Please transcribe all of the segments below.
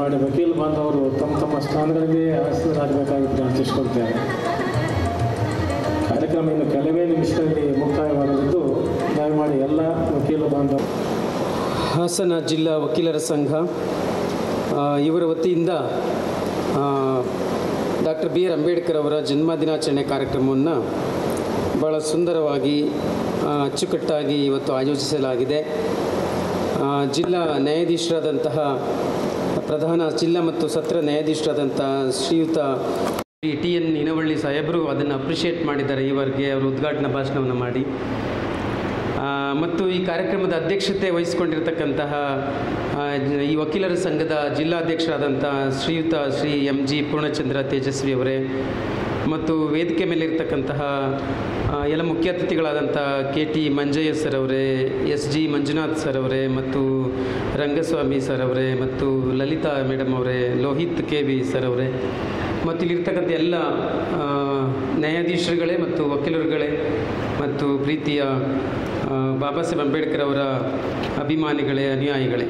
ದಯಮಾಡಿ ವಕೀಲ ಬಾಂಧವರು ತಮ್ಮ ತಮ್ಮ ಸ್ಥಾನಗಳಿಗೆ ಆಸೀನರಾಗಬೇಕಾಗಿ ಪ್ರಾರ್ಥಿಸಿಕೊಳ್ತೇವೆ. ಕಾರ್ಯಕ್ರಮ ಇನ್ನು ಕೆಲವೇ ನಿಮಿಷಗಳಲ್ಲಿ ಮುಕ್ತಾಯವಾಗಲಿದ್ದು ದಯಮಾಡಿ ಎಲ್ಲ ವಕೀಲ ಬಾಂಧವರು. ಹಾಸನ ಜಿಲ್ಲಾ ವಕೀಲರ ಸಂಘ ಇವರ ವತಿಯಿಂದ ಡಾಕ್ಟರ್ ಬಿ ಆರ್ ಅಂಬೇಡ್ಕರ್ ಅವರ ಜನ್ಮದಿನಾಚರಣೆ ಕಾರ್ಯಕ್ರಮವನ್ನು ಭಾಳ ಸುಂದರವಾಗಿ ಅಚ್ಚುಕಟ್ಟಾಗಿ ಇವತ್ತು ಆಯೋಜಿಸಲಾಗಿದೆ. ಜಿಲ್ಲಾ ನ್ಯಾಯಾಧೀಶರಾದಂತಹ ಪ್ರಧಾನ ಜಿಲ್ಲಾ ಮತ್ತು ಸತ್ರ ನ್ಯಾಯಾಧೀಶರಾದಂಥ ಶ್ರೀಯುತ ಟಿ ಎನ್ ಇನವಳ್ಳಿ ಸಾಹೇಬರು ಅದನ್ನು ಅಪ್ರಿಷಿಯೇಟ್ ಮಾಡಿದ್ದಾರೆ. ಈವರೆಗೆ ಅವರು ಉದ್ಘಾಟನಾ ಭಾಷಣವನ್ನು ಮಾಡಿ ಮತ್ತು ಈ ಕಾರ್ಯಕ್ರಮದ ಅಧ್ಯಕ್ಷತೆ ವಹಿಸಿಕೊಂಡಿರ್ತಕ್ಕಂತಹ ಈ ವಕೀಲರ ಸಂಘದ ಜಿಲ್ಲಾಧ್ಯಕ್ಷರಾದಂಥ ಶ್ರೀಯುತ ಶ್ರೀ ಎಂ ಜಿ ಪೂರ್ಣಚಂದ್ರ ತೇಜಸ್ವಿ ಅವರೇ ಮತ್ತು ವೇದಿಕೆ ಮೇಲಿರ್ತಕ್ಕಂತಹ ಎಲ್ಲ ಮುಖ್ಯ ಅತಿಥಿಗಳಾದಂಥ ಕೆ ಟಿ ಮಂಜಯ್ಯ ಸರ್ ಅವರೇ, ಎಸ್ ಜಿ ಮಂಜುನಾಥ್ ಸರ್ ಅವರೇ ಮತ್ತು ರಂಗಸ್ವಾಮಿ ಸರ್ ಅವರೇ ಮತ್ತು ಲಲಿತಾ ಮೇಡಮ್ ಅವರೇ, ಲೋಹಿತ್ ಕೆ ವಿ ಸರ್ ಅವರೇ ಮತ್ತು ಇಲ್ಲಿರ್ತಕ್ಕಂಥ ಎಲ್ಲ ನ್ಯಾಯಾಧೀಶರುಗಳೇ ಮತ್ತು ವಕೀಲರುಗಳೇ ಮತ್ತು ಪ್ರೀತಿಯ ಬಾಬಾ ಸಾಹೇಬ್ ಅಂಬೇಡ್ಕರ್ ಅವರ ಅಭಿಮಾನಿಗಳೇ, ಅನುಯಾಯಿಗಳೇ,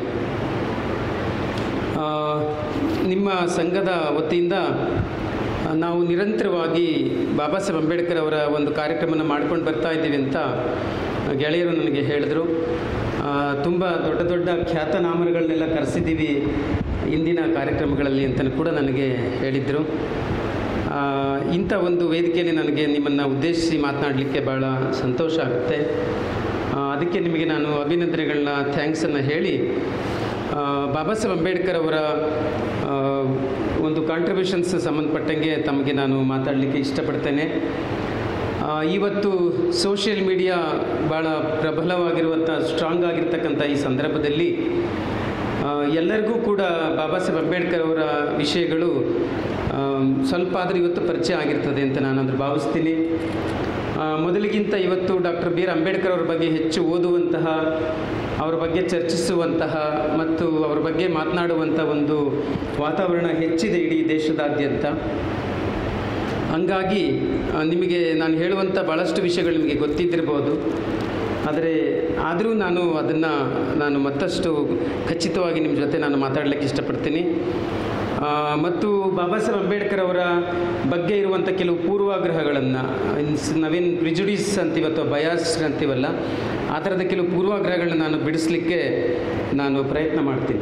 ನಿಮ್ಮ ಸಂಘದ ವತಿಯಿಂದ ನಾವು ನಿರಂತರವಾಗಿ ಬಾಬಾ ಸಾಹೇಬ್ ಅಂಬೇಡ್ಕರ್ ಅವರ ಒಂದು ಕಾರ್ಯಕ್ರಮನ ಮಾಡ್ಕೊಂಡು ಬರ್ತಾ ಇದ್ದೀವಿ ಅಂತ ಗೆಳೆಯರು ನನಗೆ ಹೇಳಿದ್ರು. ತುಂಬ ದೊಡ್ಡ ದೊಡ್ಡ ಖ್ಯಾತನಾಮರುಗಳನ್ನೆಲ್ಲ ಕರೆಸಿದ್ದೀವಿ ಇಂದಿನ ಕಾರ್ಯಕ್ರಮಗಳಲ್ಲಿ ಅಂತಲೂ ಕೂಡ ನನಗೆ ಹೇಳಿದರು. ಇಂಥ ಒಂದು ವೇದಿಕೆಯಲ್ಲಿ ನನಗೆ ನಿಮ್ಮನ್ನು ಉದ್ದೇಶಿಸಿ ಮಾತನಾಡಲಿಕ್ಕೆ ಭಾಳ ಸಂತೋಷ ಆಗುತ್ತೆ. ಅದಕ್ಕೆ ನಿಮಗೆ ನಾನು ಅಭಿನಂದನೆಗಳನ್ನ ಥ್ಯಾಂಕ್ಸನ್ನು ಹೇಳಿ ಬಾಬಾ ಸಾಹೇಬ್ ಅಂಬೇಡ್ಕರ್ ಅವರ ಒಂದು ಕಾಂಟ್ರಿಬ್ಯೂಷನ್ಸ್ ಸಂಬಂಧಪಟ್ಟಂಗೆ ತಮಗೆ ನಾನು ಮಾತಾಡಲಿಕ್ಕೆ ಇಷ್ಟಪಡ್ತೇನೆ. ಇವತ್ತು ಸೋಷಿಯಲ್ ಮೀಡಿಯಾ ಭಾಳ ಪ್ರಬಲವಾಗಿರುವಂಥ ಸ್ಟ್ರಾಂಗ್ ಆಗಿರ್ತಕ್ಕಂಥ ಈ ಸಂದರ್ಭದಲ್ಲಿ ಎಲ್ಲರಿಗೂ ಕೂಡ ಬಾಬಾ ಸಾಹೇಬ್ ಅಂಬೇಡ್ಕರ್ ಅವರ ವಿಷಯಗಳು ಸ್ವಲ್ಪ ಆದರೂ ಇವತ್ತು ಪರಿಚಯ ಆಗಿರ್ತದೆ ಅಂತ ನಾನು ಭಾವಿಸ್ತೀನಿ. ಮೊದಲಿಗಿಂತ ಇವತ್ತು ಡಾಕ್ಟರ್ ಬಿ ಆರ್ ಅಂಬೇಡ್ಕರ್ ಅವರ ಬಗ್ಗೆ ಹೆಚ್ಚು ಓದುವಂತಹ, ಅವರ ಬಗ್ಗೆ ಚರ್ಚಿಸುವಂತಹ ಮತ್ತು ಅವರ ಬಗ್ಗೆ ಮಾತನಾಡುವಂಥ ಒಂದು ವಾತಾವರಣ ಹೆಚ್ಚಿದೆ ಇಡೀ ದೇಶದಾದ್ಯಂತ. ಹಂಗಾಗಿ ನಿಮಗೆ ನಾನು ಹೇಳುವಂಥ ಭಾಳಷ್ಟು ವಿಷಯಗಳು ನಿಮಗೆ ಗೊತ್ತಿದ್ದಿರ್ಬೋದು. ಆದರೆ ಆದರೂ ನಾನು ಮತ್ತಷ್ಟು ಖಚಿತವಾಗಿ ನಿಮ್ಮ ಜೊತೆ ನಾನು ಮಾತಾಡಲಿಕ್ಕೆ ಇಷ್ಟಪಡ್ತೀನಿ. ಮತ್ತು ಬಾಬಾ ಸಾಹೇಬ್ ಅಂಬೇಡ್ಕರ್ ಅವರ ಬಗ್ಗೆ ಇರುವಂಥ ಕೆಲವು ಪೂರ್ವಾಗ್ರಹಗಳನ್ನು, ನಾವೇನು ಪ್ರಿಜುಡಿಸ್ ಅಂತೀವಿ ಅಥವಾ ಬಯಾಸ್ ಅಂತೀವಲ್ಲ, ಆ ಥರದ ಕೆಲವು ಪೂರ್ವಾಗ್ರಹಗಳನ್ನ ನಾನು ಬಿಡಿಸಲಿಕ್ಕೆ ನಾನು ಪ್ರಯತ್ನ ಮಾಡ್ತೀನಿ.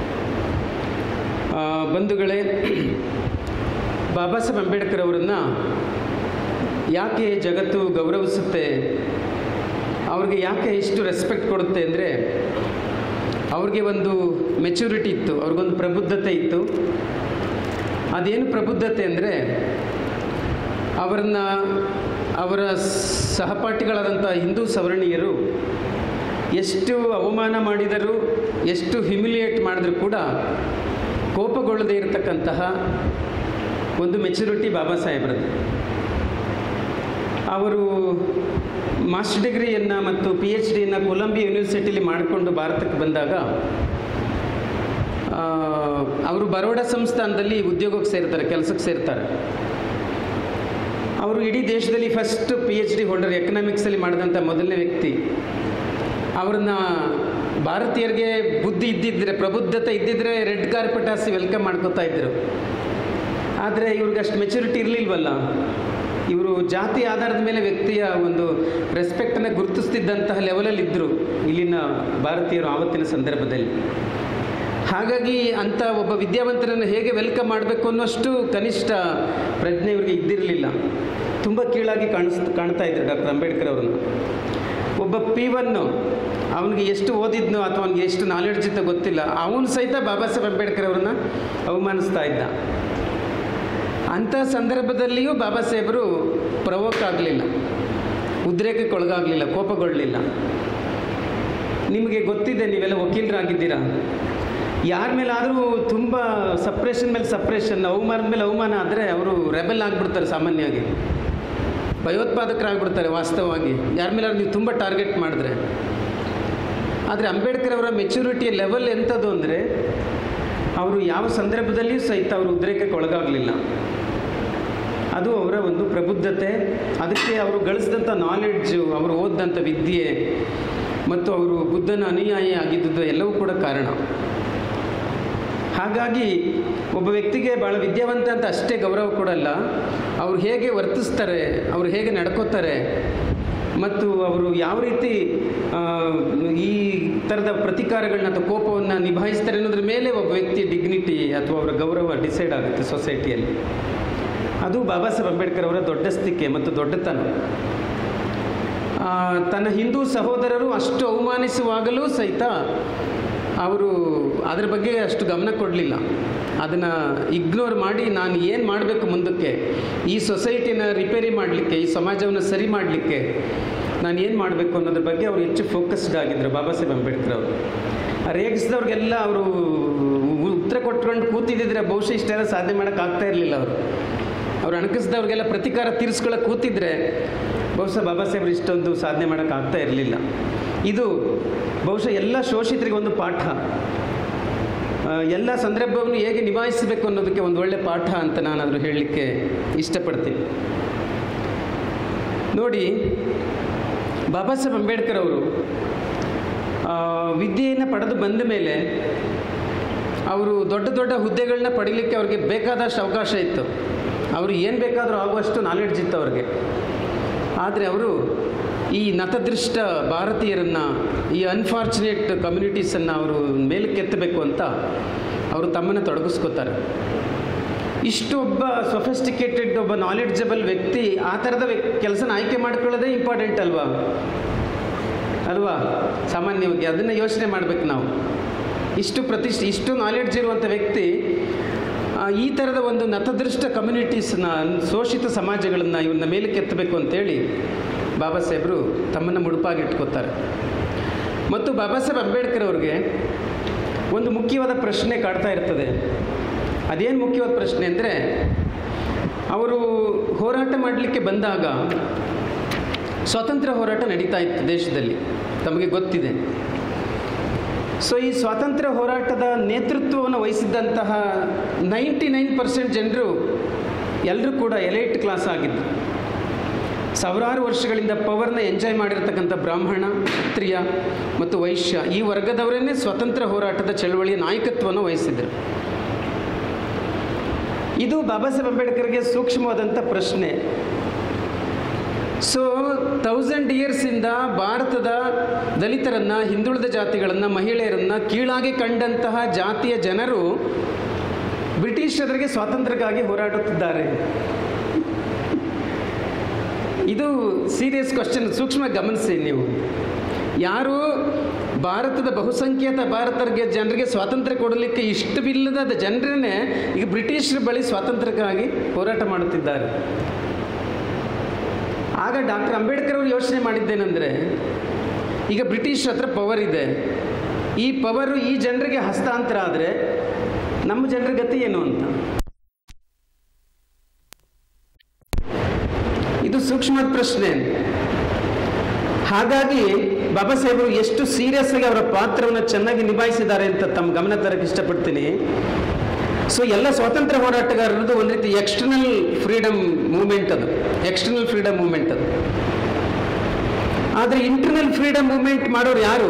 ಬಂಧುಗಳೇ, ಬಾಬಾ ಸಾಹೇಬ್ ಅಂಬೇಡ್ಕರ್ ಅವರನ್ನು ಯಾಕೆ ಜಗತ್ತು ಗೌರವಿಸುತ್ತೆ, ಅವ್ರಿಗೆ ಯಾಕೆ ಇಷ್ಟು ರೆಸ್ಪೆಕ್ಟ್ ಕೊಡುತ್ತೆ ಅಂದರೆ, ಅವ್ರಿಗೆ ಒಂದು ಮೆಚುರಿಟಿ ಇತ್ತು, ಅವ್ರಿಗೊಂದು ಪ್ರಬುದ್ಧತೆ ಇತ್ತು. ಅದೇನು ಪ್ರಬುದ್ಧತೆ ಅಂದರೆ, ಅವರ ಸಹಪಾಠಿಗಳಾದಂಥ ಹಿಂದೂ ಸವರ್ಣೀಯರು ಎಷ್ಟು ಅವಮಾನ ಮಾಡಿದರೂ, ಎಷ್ಟು ಹ್ಯುಮಿಲಿಯೇಟ್ ಮಾಡಿದರೂ ಕೂಡ ಕೋಪಗೊಳ್ಳದೇ ಇರತಕ್ಕಂತಹ ಒಂದು ಮೆಚುರಿಟಿ ಬಾಬಾ ಸಾಹೇಬ್ರದ್ದು. ಅವರು ಮಾಸ್ಟರ್ ಡಿಗ್ರಿಯನ್ನು ಮತ್ತು PhD ಕೊಲಂಬಿಯಾ ಯೂನಿವರ್ಸಿಟಿಲಿ ಮಾಡಿಕೊಂಡು ಭಾರತಕ್ಕೆ ಬಂದಾಗ ಅವರು ಬರೋಡಾ ಸಂಸ್ಥಾನದಲ್ಲಿ ಉದ್ಯೋಗಕ್ಕೆ ಸೇರ್ತಾರೆ, ಕೆಲಸಕ್ಕೆ ಸೇರ್ತಾರೆ. ಅವರು ಇಡೀ ದೇಶದಲ್ಲಿ ಫಸ್ಟ್ PhD ಹೋಲ್ಡರ್, ಎಕನಾಮಿಕ್ಸಲ್ಲಿ ಮಾಡಿದಂಥ ಮೊದಲನೇ ವ್ಯಕ್ತಿ. ಅವ್ರನ್ನ ಭಾರತೀಯರಿಗೆ ಬುದ್ಧಿ ಇದ್ದಿದ್ದರೆ, ಪ್ರಬುದ್ಧತೆ ಇದ್ದಿದ್ದರೆ ರೆಡ್ ಕಾರ್ಪೆಟ್ ಹಾಸಿ ವೆಲ್ಕಮ್ ಮಾಡ್ಕೋತಾ ಇದ್ದರು. ಆದರೆ ಇವ್ರಿಗೆ ಅಷ್ಟು ಮೆಚುರಿಟಿ ಇರಲಿಲ್ವಲ್ಲ. ಇವರು ಜಾತಿ ಆಧಾರದ ಮೇಲೆ ವ್ಯಕ್ತಿಯ ಒಂದು ರೆಸ್ಪೆಕ್ಟನ್ನು ಗುರುತಿಸ್ತಿದ್ದಂತಹ ಲೆವೆಲಲ್ಲಿ ಇದ್ದರು ಇಲ್ಲಿನ ಭಾರತೀಯರು ಆವತ್ತಿನ ಸಂದರ್ಭದಲ್ಲಿ. ಹಾಗಾಗಿ ಅಂಥ ಒಬ್ಬ ವಿದ್ಯಾವಂತರನ್ನು ಹೇಗೆ ವೆಲ್ಕಮ್ ಮಾಡಬೇಕು ಅನ್ನೋಷ್ಟು ಕನಿಷ್ಠ ಪ್ರಜ್ಞೆ ಇವರಿಗೆ ಇದ್ದಿರಲಿಲ್ಲ. ತುಂಬ ಕೀಳಾಗಿ ಕಾಣ್ತಾ ಇದ್ರು ಡಾಕ್ಟರ್ ಅಂಬೇಡ್ಕರ್ ಅವರನ್ನು. ಒಬ್ಬ P1 ಅವನಿಗೆ ಎಷ್ಟು ಓದಿದ್ನೋ ಅಥವಾ ಅವನಿಗೆ ಎಷ್ಟು ನಾಲೆಡ್ಜ್ ಇತ್ತೋ ಗೊತ್ತಿಲ್ಲ, ಅವನು ಸಹಿತ ಬಾಬಾ ಸಾಹೇಬ್ ಅಂಬೇಡ್ಕರ್ ಅವರನ್ನು ಅವಮಾನಿಸ್ತಾ ಇದ್ದ. ಅಂಥ ಸಂದರ್ಭದಲ್ಲಿಯೂ ಬಾಬಾ ಸಾಹೇಬರು ಪ್ರವೋಕ್ ಆಗಲಿಲ್ಲ, ಉದ್ರೇಕಕ್ಕೆ ಒಳಗಾಗಲಿಲ್ಲ, ಕೋಪಗೊಳ್ಳಲಿಲ್ಲ. ನಿಮಗೆ ಗೊತ್ತಿದೆ, ನೀವೆಲ್ಲ ವಕೀಲರಾಗಿದ್ದೀರಾ, ಯಾರ ಮೇಲಾದರೂ ತುಂಬ ಸಪ್ರೇಷನ್ ಮೇಲೆ ಸಪ್ರೇಷನ್, ಅವಮಾನದ ಮೇಲೆ ಅವಮಾನ ಆದರೆ ಅವರು ರೆಬೆಲ್ ಆಗಿಬಿಡ್ತಾರೆ, ಸಾಮಾನ್ಯವಾಗಿ ಭಯೋತ್ಪಾದಕರಾಗ್ಬಿಡ್ತಾರೆ. ವಾಸ್ತವವಾಗಿ ಯಾರ ಮೇಲಾದ್ರೂ ನೀವು ತುಂಬ ಟಾರ್ಗೆಟ್ ಮಾಡಿದ್ರೆ. ಆದರೆ ಅಂಬೇಡ್ಕರ್ ಅವರ ಮೆಚುರಿಟಿಯ ಲೆವೆಲ್ ಎಂಥದ್ದು ಅಂದರೆ, ಅವರು ಯಾವ ಸಂದರ್ಭದಲ್ಲಿಯೂ ಸಹಿತ ಅವರು ಉದ್ರೇಕಕ್ಕೆ ಒಳಗಾಗಲಿಲ್ಲ. ಅದು ಅವರ ಒಂದು ಪ್ರಬುದ್ಧತೆ. ಅದಕ್ಕೆ ಅವರು ಗಳಿಸಿದಂಥ ನಾಲೆಡ್ಜು, ಅವರು ಓದಿದಂಥ ವಿದ್ಯೆ ಮತ್ತು ಅವರು ಬುದ್ಧನ ಅನುಯಾಯಿ ಆಗಿದ್ದುದು ಎಲ್ಲವೂ ಕೂಡ ಕಾರಣ. ಹಾಗಾಗಿ ಒಬ್ಬ ವ್ಯಕ್ತಿಗೆ ಭಾಳ ವಿದ್ಯಾವಂತ ಅಂತ ಅಷ್ಟೇ ಗೌರವ ಕೊಡಲ್ಲ, ಅವ್ರು ಹೇಗೆ ವರ್ತಿಸ್ತಾರೆ, ಅವ್ರು ಹೇಗೆ ನಡ್ಕೋತಾರೆ ಮತ್ತು ಅವರು ಯಾವ ರೀತಿ ಈ ಥರದ ಪ್ರತಿಕಾರಗಳನ್ನ ಅಥವಾ ಕೋಪವನ್ನು ನಿಭಾಯಿಸ್ತಾರೆ ಅನ್ನೋದ್ರ ಮೇಲೆ ಒಬ್ಬ ವ್ಯಕ್ತಿ ಡಿಗ್ನಿಟಿ ಅಥವಾ ಅವರ ಗೌರವ ಡಿಸೈಡ್ ಆಗುತ್ತೆ ಸೊಸೈಟಿಯಲ್ಲಿ. ಅದು ಬಾಬಾ ಸಾಹೇಬ್ ಅಂಬೇಡ್ಕರ್ ಅವರ ದೊಡ್ಡಸ್ತಿಕೆ ಮತ್ತು ದೊಡ್ಡತನ. ತನ್ನ ಹಿಂದೂ ಸಹೋದರರು ಅಷ್ಟು ಅವಮಾನಿಸುವಾಗಲೂ ಸಹಿತ ಅವರು ಅದರ ಬಗ್ಗೆ ಅಷ್ಟು ಗಮನ ಕೊಡಲಿಲ್ಲ. ಅದನ್ನು ಇಗ್ನೋರ್ ಮಾಡಿ ನಾನು ಏನು ಮಾಡಬೇಕು ಮುಂದಕ್ಕೆ, ಈ ಸೊಸೈಟಿನ ರಿಪೇರಿ ಮಾಡಲಿಕ್ಕೆ, ಈ ಸಮಾಜವನ್ನು ಸರಿ ಮಾಡಲಿಕ್ಕೆ ನಾನು ಏನು ಮಾಡಬೇಕು ಅನ್ನೋದ್ರ ಬಗ್ಗೆ ಅವರು ಹೆಚ್ಚು ಫೋಕಸ್ಡ್ ಆಗಿದ್ದರು ಬಾಬಾ ಸಾಹೇಬ್ ಅಂಬೇಡ್ಕರ್ ಅವರು. ರೇಗಿಸಿದವ್ರಿಗೆಲ್ಲ ಅವರು ಉತ್ತರ ಕೊಟ್ಕೊಂಡು ಕೂತಿದ್ದಿದ್ರೆ ಬಹುಶಃ ಇಷ್ಟೆಲ್ಲ ಸಾಧನೆ ಮಾಡೋಕ್ಕಾಗ್ತಾ ಇರಲಿಲ್ಲ. ಅವ್ರು ಅಣಕಿಸಿದವ್ರಿಗೆಲ್ಲ ಪ್ರತಿಕಾರ ತೀರಿಸ್ಕೊಳ್ಳೋಕೆ ಕೂತಿದ್ರೆ ಬಹುಶಃ ಬಾಬಾ ಸಾಹೇಬ್ರು ಇಷ್ಟೊಂದು ಸಾಧನೆ ಮಾಡೋಕ್ಕಾಗ್ತಾ ಇರಲಿಲ್ಲ. ಇದು ಬಹುಶಃ ಎಲ್ಲ ಶೋಷಿತರಿಗೆ ಒಂದು ಪಾಠ, ಎಲ್ಲ ಸಂದರ್ಭವನ್ನು ಹೇಗೆ ನಿಭಾಯಿಸಬೇಕು ಅನ್ನೋದಕ್ಕೆ ಒಂದು ಒಳ್ಳೆ ಪಾಠ ಅಂತ ನಾನಾದರೂ ಹೇಳಲಿಕ್ಕೆ ಇಷ್ಟಪಡ್ತೀನಿ. ನೋಡಿ, ಬಾಬಾ ಸಾಹೇಬ್ ಅಂಬೇಡ್ಕರ್ ಅವರು ವಿದ್ಯೆಯನ್ನು ಪಡೆದು ಬಂದ ಮೇಲೆ ಅವರು ದೊಡ್ಡ ದೊಡ್ಡ ಹುದ್ದೆಗಳನ್ನ ಪಡೀಲಿಕ್ಕೆ ಅವ್ರಿಗೆ ಬೇಕಾದಷ್ಟು ಅವಕಾಶ ಇತ್ತು. ಅವರು ಏನು ಬೇಕಾದರೂ ಆಗುವಷ್ಟು ನಾಲೆಡ್ಜ್ ಇತ್ತು ಅವ್ರಿಗೆ. ಆದರೆ ಅವರು ಈ ನತದೃಷ್ಟ ಭಾರತೀಯರನ್ನು, ಈ ಅನ್ಫಾರ್ಚುನೇಟ್ ಕಮ್ಯುನಿಟೀಸನ್ನು ಅವರು ಮೇಲಕ್ಕೆ ಎತ್ತಬೇಕು ಅಂತ ಅವರು ತಮ್ಮನ್ನು ತೊಡಗಿಸ್ಕೋತಾರೆ. ಇಷ್ಟು ಒಬ್ಬ ಸೊಫಿಸ್ಟಿಕೇಟೆಡ್, ಒಬ್ಬ ನಾಲೆಡ್ಜಬಲ್ ವ್ಯಕ್ತಿ ಆ ಥರದ ಕೆಲಸನ ಆಯ್ಕೆ ಮಾಡ್ಕೊಳ್ಳೋದೇ ಇಂಪಾರ್ಟೆಂಟ್ ಅಲ್ವಾ ಸಾಮಾನ್ಯವಾಗಿ ಅದನ್ನು ಯೋಚನೆ ಮಾಡಬೇಕು ನಾವು. ಇಷ್ಟು ನಾಲೆಡ್ಜ್ ಇರುವಂಥ ವ್ಯಕ್ತಿ ಈ ಥರದ ಒಂದು ನತದೃಷ್ಟ ಕಮ್ಯುನಿಟೀಸ್ನ, ಶೋಷಿತ ಸಮಾಜಗಳನ್ನು ಇವನ್ನ ಮೇಲಕ್ಕೆ ಎತ್ತಬೇಕು ಅಂತೇಳಿ ಬಾಬಾ ಸಾಹೇಬರು ತಮ್ಮನ್ನು ಮುಡುಪಾಗಿಟ್ಕೋತಾರೆ. ಮತ್ತು ಬಾಬಾ ಸಾಹೇಬ್ ಅಂಬೇಡ್ಕರ್ ಅವ್ರಿಗೆ ಒಂದು ಮುಖ್ಯವಾದ ಪ್ರಶ್ನೆ ಕಾಡ್ತಾ ಇರ್ತದೆ. ಅದೇನು ಮುಖ್ಯವಾದ ಪ್ರಶ್ನೆ ಅಂದರೆ, ಅವರು ಹೋರಾಟ ಮಾಡಲಿಕ್ಕೆ ಬಂದಾಗ ಸ್ವಾತಂತ್ರ್ಯ ಹೋರಾಟ ನಡೀತಾ ಇತ್ತು ದೇಶದಲ್ಲಿ, ತಮಗೆ ಗೊತ್ತಿದೆ. ಸೊ ಈ ಸ್ವಾತಂತ್ರ್ಯ ಹೋರಾಟದ ನೇತೃತ್ವವನ್ನು ವಹಿಸಿದ್ದಂತಹ 99% ಜನರು ಎಲ್ಲರೂ ಕೂಡ ಎಲೈಟ್ ಕ್ಲಾಸ್ ಆಗಿದ್ದರು. ಸಾವಿರಾರು ವರ್ಷಗಳಿಂದ ಪವರ್ನ ಎಂಜಾಯ್ ಮಾಡಿರ್ತಕ್ಕಂಥ ಬ್ರಾಹ್ಮಣ, ಕ್ಷತ್ರಿಯ ಮತ್ತು ವೈಶ್ಯ ಈ ವರ್ಗದವರನ್ನೇ ಸ್ವಾತಂತ್ರ್ಯ ಹೋರಾಟದ ಚಳವಳಿಯ ನಾಯಕತ್ವವನ್ನು ವಹಿಸಿದರು. ಇದು ಬಾಬಾ ಸಾಹೇಬ್ ಅಂಬೇಡ್ಕರ್ಗೆ ಸೂಕ್ಷ್ಮವಾದಂಥ ಪ್ರಶ್ನೆ. ಸೊ 1000 ಇಯರ್ಸಿಂದ ಭಾರತದ ದಲಿತರನ್ನು, ಹಿಂದುಳಿದ ಜಾತಿಗಳನ್ನು, ಮಹಿಳೆಯರನ್ನು ಕೀಳಾಗಿ ಕಂಡಂತಹ ಜಾತಿಯ ಜನರು ಬ್ರಿಟಿಷರಿಗೆ ಸ್ವಾತಂತ್ರ್ಯಕ್ಕಾಗಿ ಹೋರಾಡುತ್ತಿದ್ದಾರೆ. ಇದು ಸೀರಿಯಸ್ ಕ್ವಶನ್, ಸೂಕ್ಷ್ಮ ಗಮನಿಸಿ ನೀವು. ಯಾರು ಭಾರತದ ಬಹುಸಂಖ್ಯಾತ ಜನರಿಗೆ ಸ್ವಾತಂತ್ರ್ಯ ಕೊಡಲಿಕ್ಕೆ ಇಷ್ಟವಿಲ್ಲದ ಜನರನ್ನೇ ಈಗ ಬ್ರಿಟಿಷರ ಬಳಿ ಸ್ವಾತಂತ್ರ್ಯಕ್ಕಾಗಿ ಹೋರಾಟ ಮಾಡುತ್ತಿದ್ದಾರೆ. ಆಗ ಡಾಕ್ಟರ್ ಅಂಬೇಡ್ಕರ್ ಅವರು ಯೋಚನೆ ಮಾಡಿದ್ದೇನೆಂದರೆ, ಈಗ ಬ್ರಿಟಿಷ್ ಹತ್ರ ಪವರ್ ಇದೆ, ಈ ಪವರು ಈ ಜನರಿಗೆ ಹಸ್ತಾಂತರ ಆದರೆ ನಮ್ಮ ಜನರ ಗತಿ ಏನು ಅಂತ. ಇದು ಸೂಕ್ಷ್ಮದ ಪ್ರಶ್ನೆ. ಹಾಗಾಗಿ ಬಾಬಾ ಸಾಹೇಬರು ಎಷ್ಟು ಸೀರಿಯಸ್ ಆಗಿ ಅವರ ಪಾತ್ರವನ್ನು ಚೆನ್ನಾಗಿ ನಿಭಾಯಿಸಿದ್ದಾರೆ ಅಂತ ತಮ್ಮ ಗಮನ ತರಕ್ಕೆ ಇಷ್ಟಪಡ್ತೀನಿ. ಸೊ ಎಲ್ಲ ಸ್ವಾತಂತ್ರ್ಯ ಹೋರಾಟಗಾರರದ್ದು ಒಂದು ರೀತಿ ಎಕ್ಸ್ಟರ್ನಲ್ ಫ್ರೀಡಮ್ ಮೂವ್ಮೆಂಟ್ ಅದು. ಆದರೆ ಇಂಟರ್ನಲ್ ಫ್ರೀಡಮ್ ಮೂವ್ಮೆಂಟ್ ಮಾಡೋರು ಯಾರು?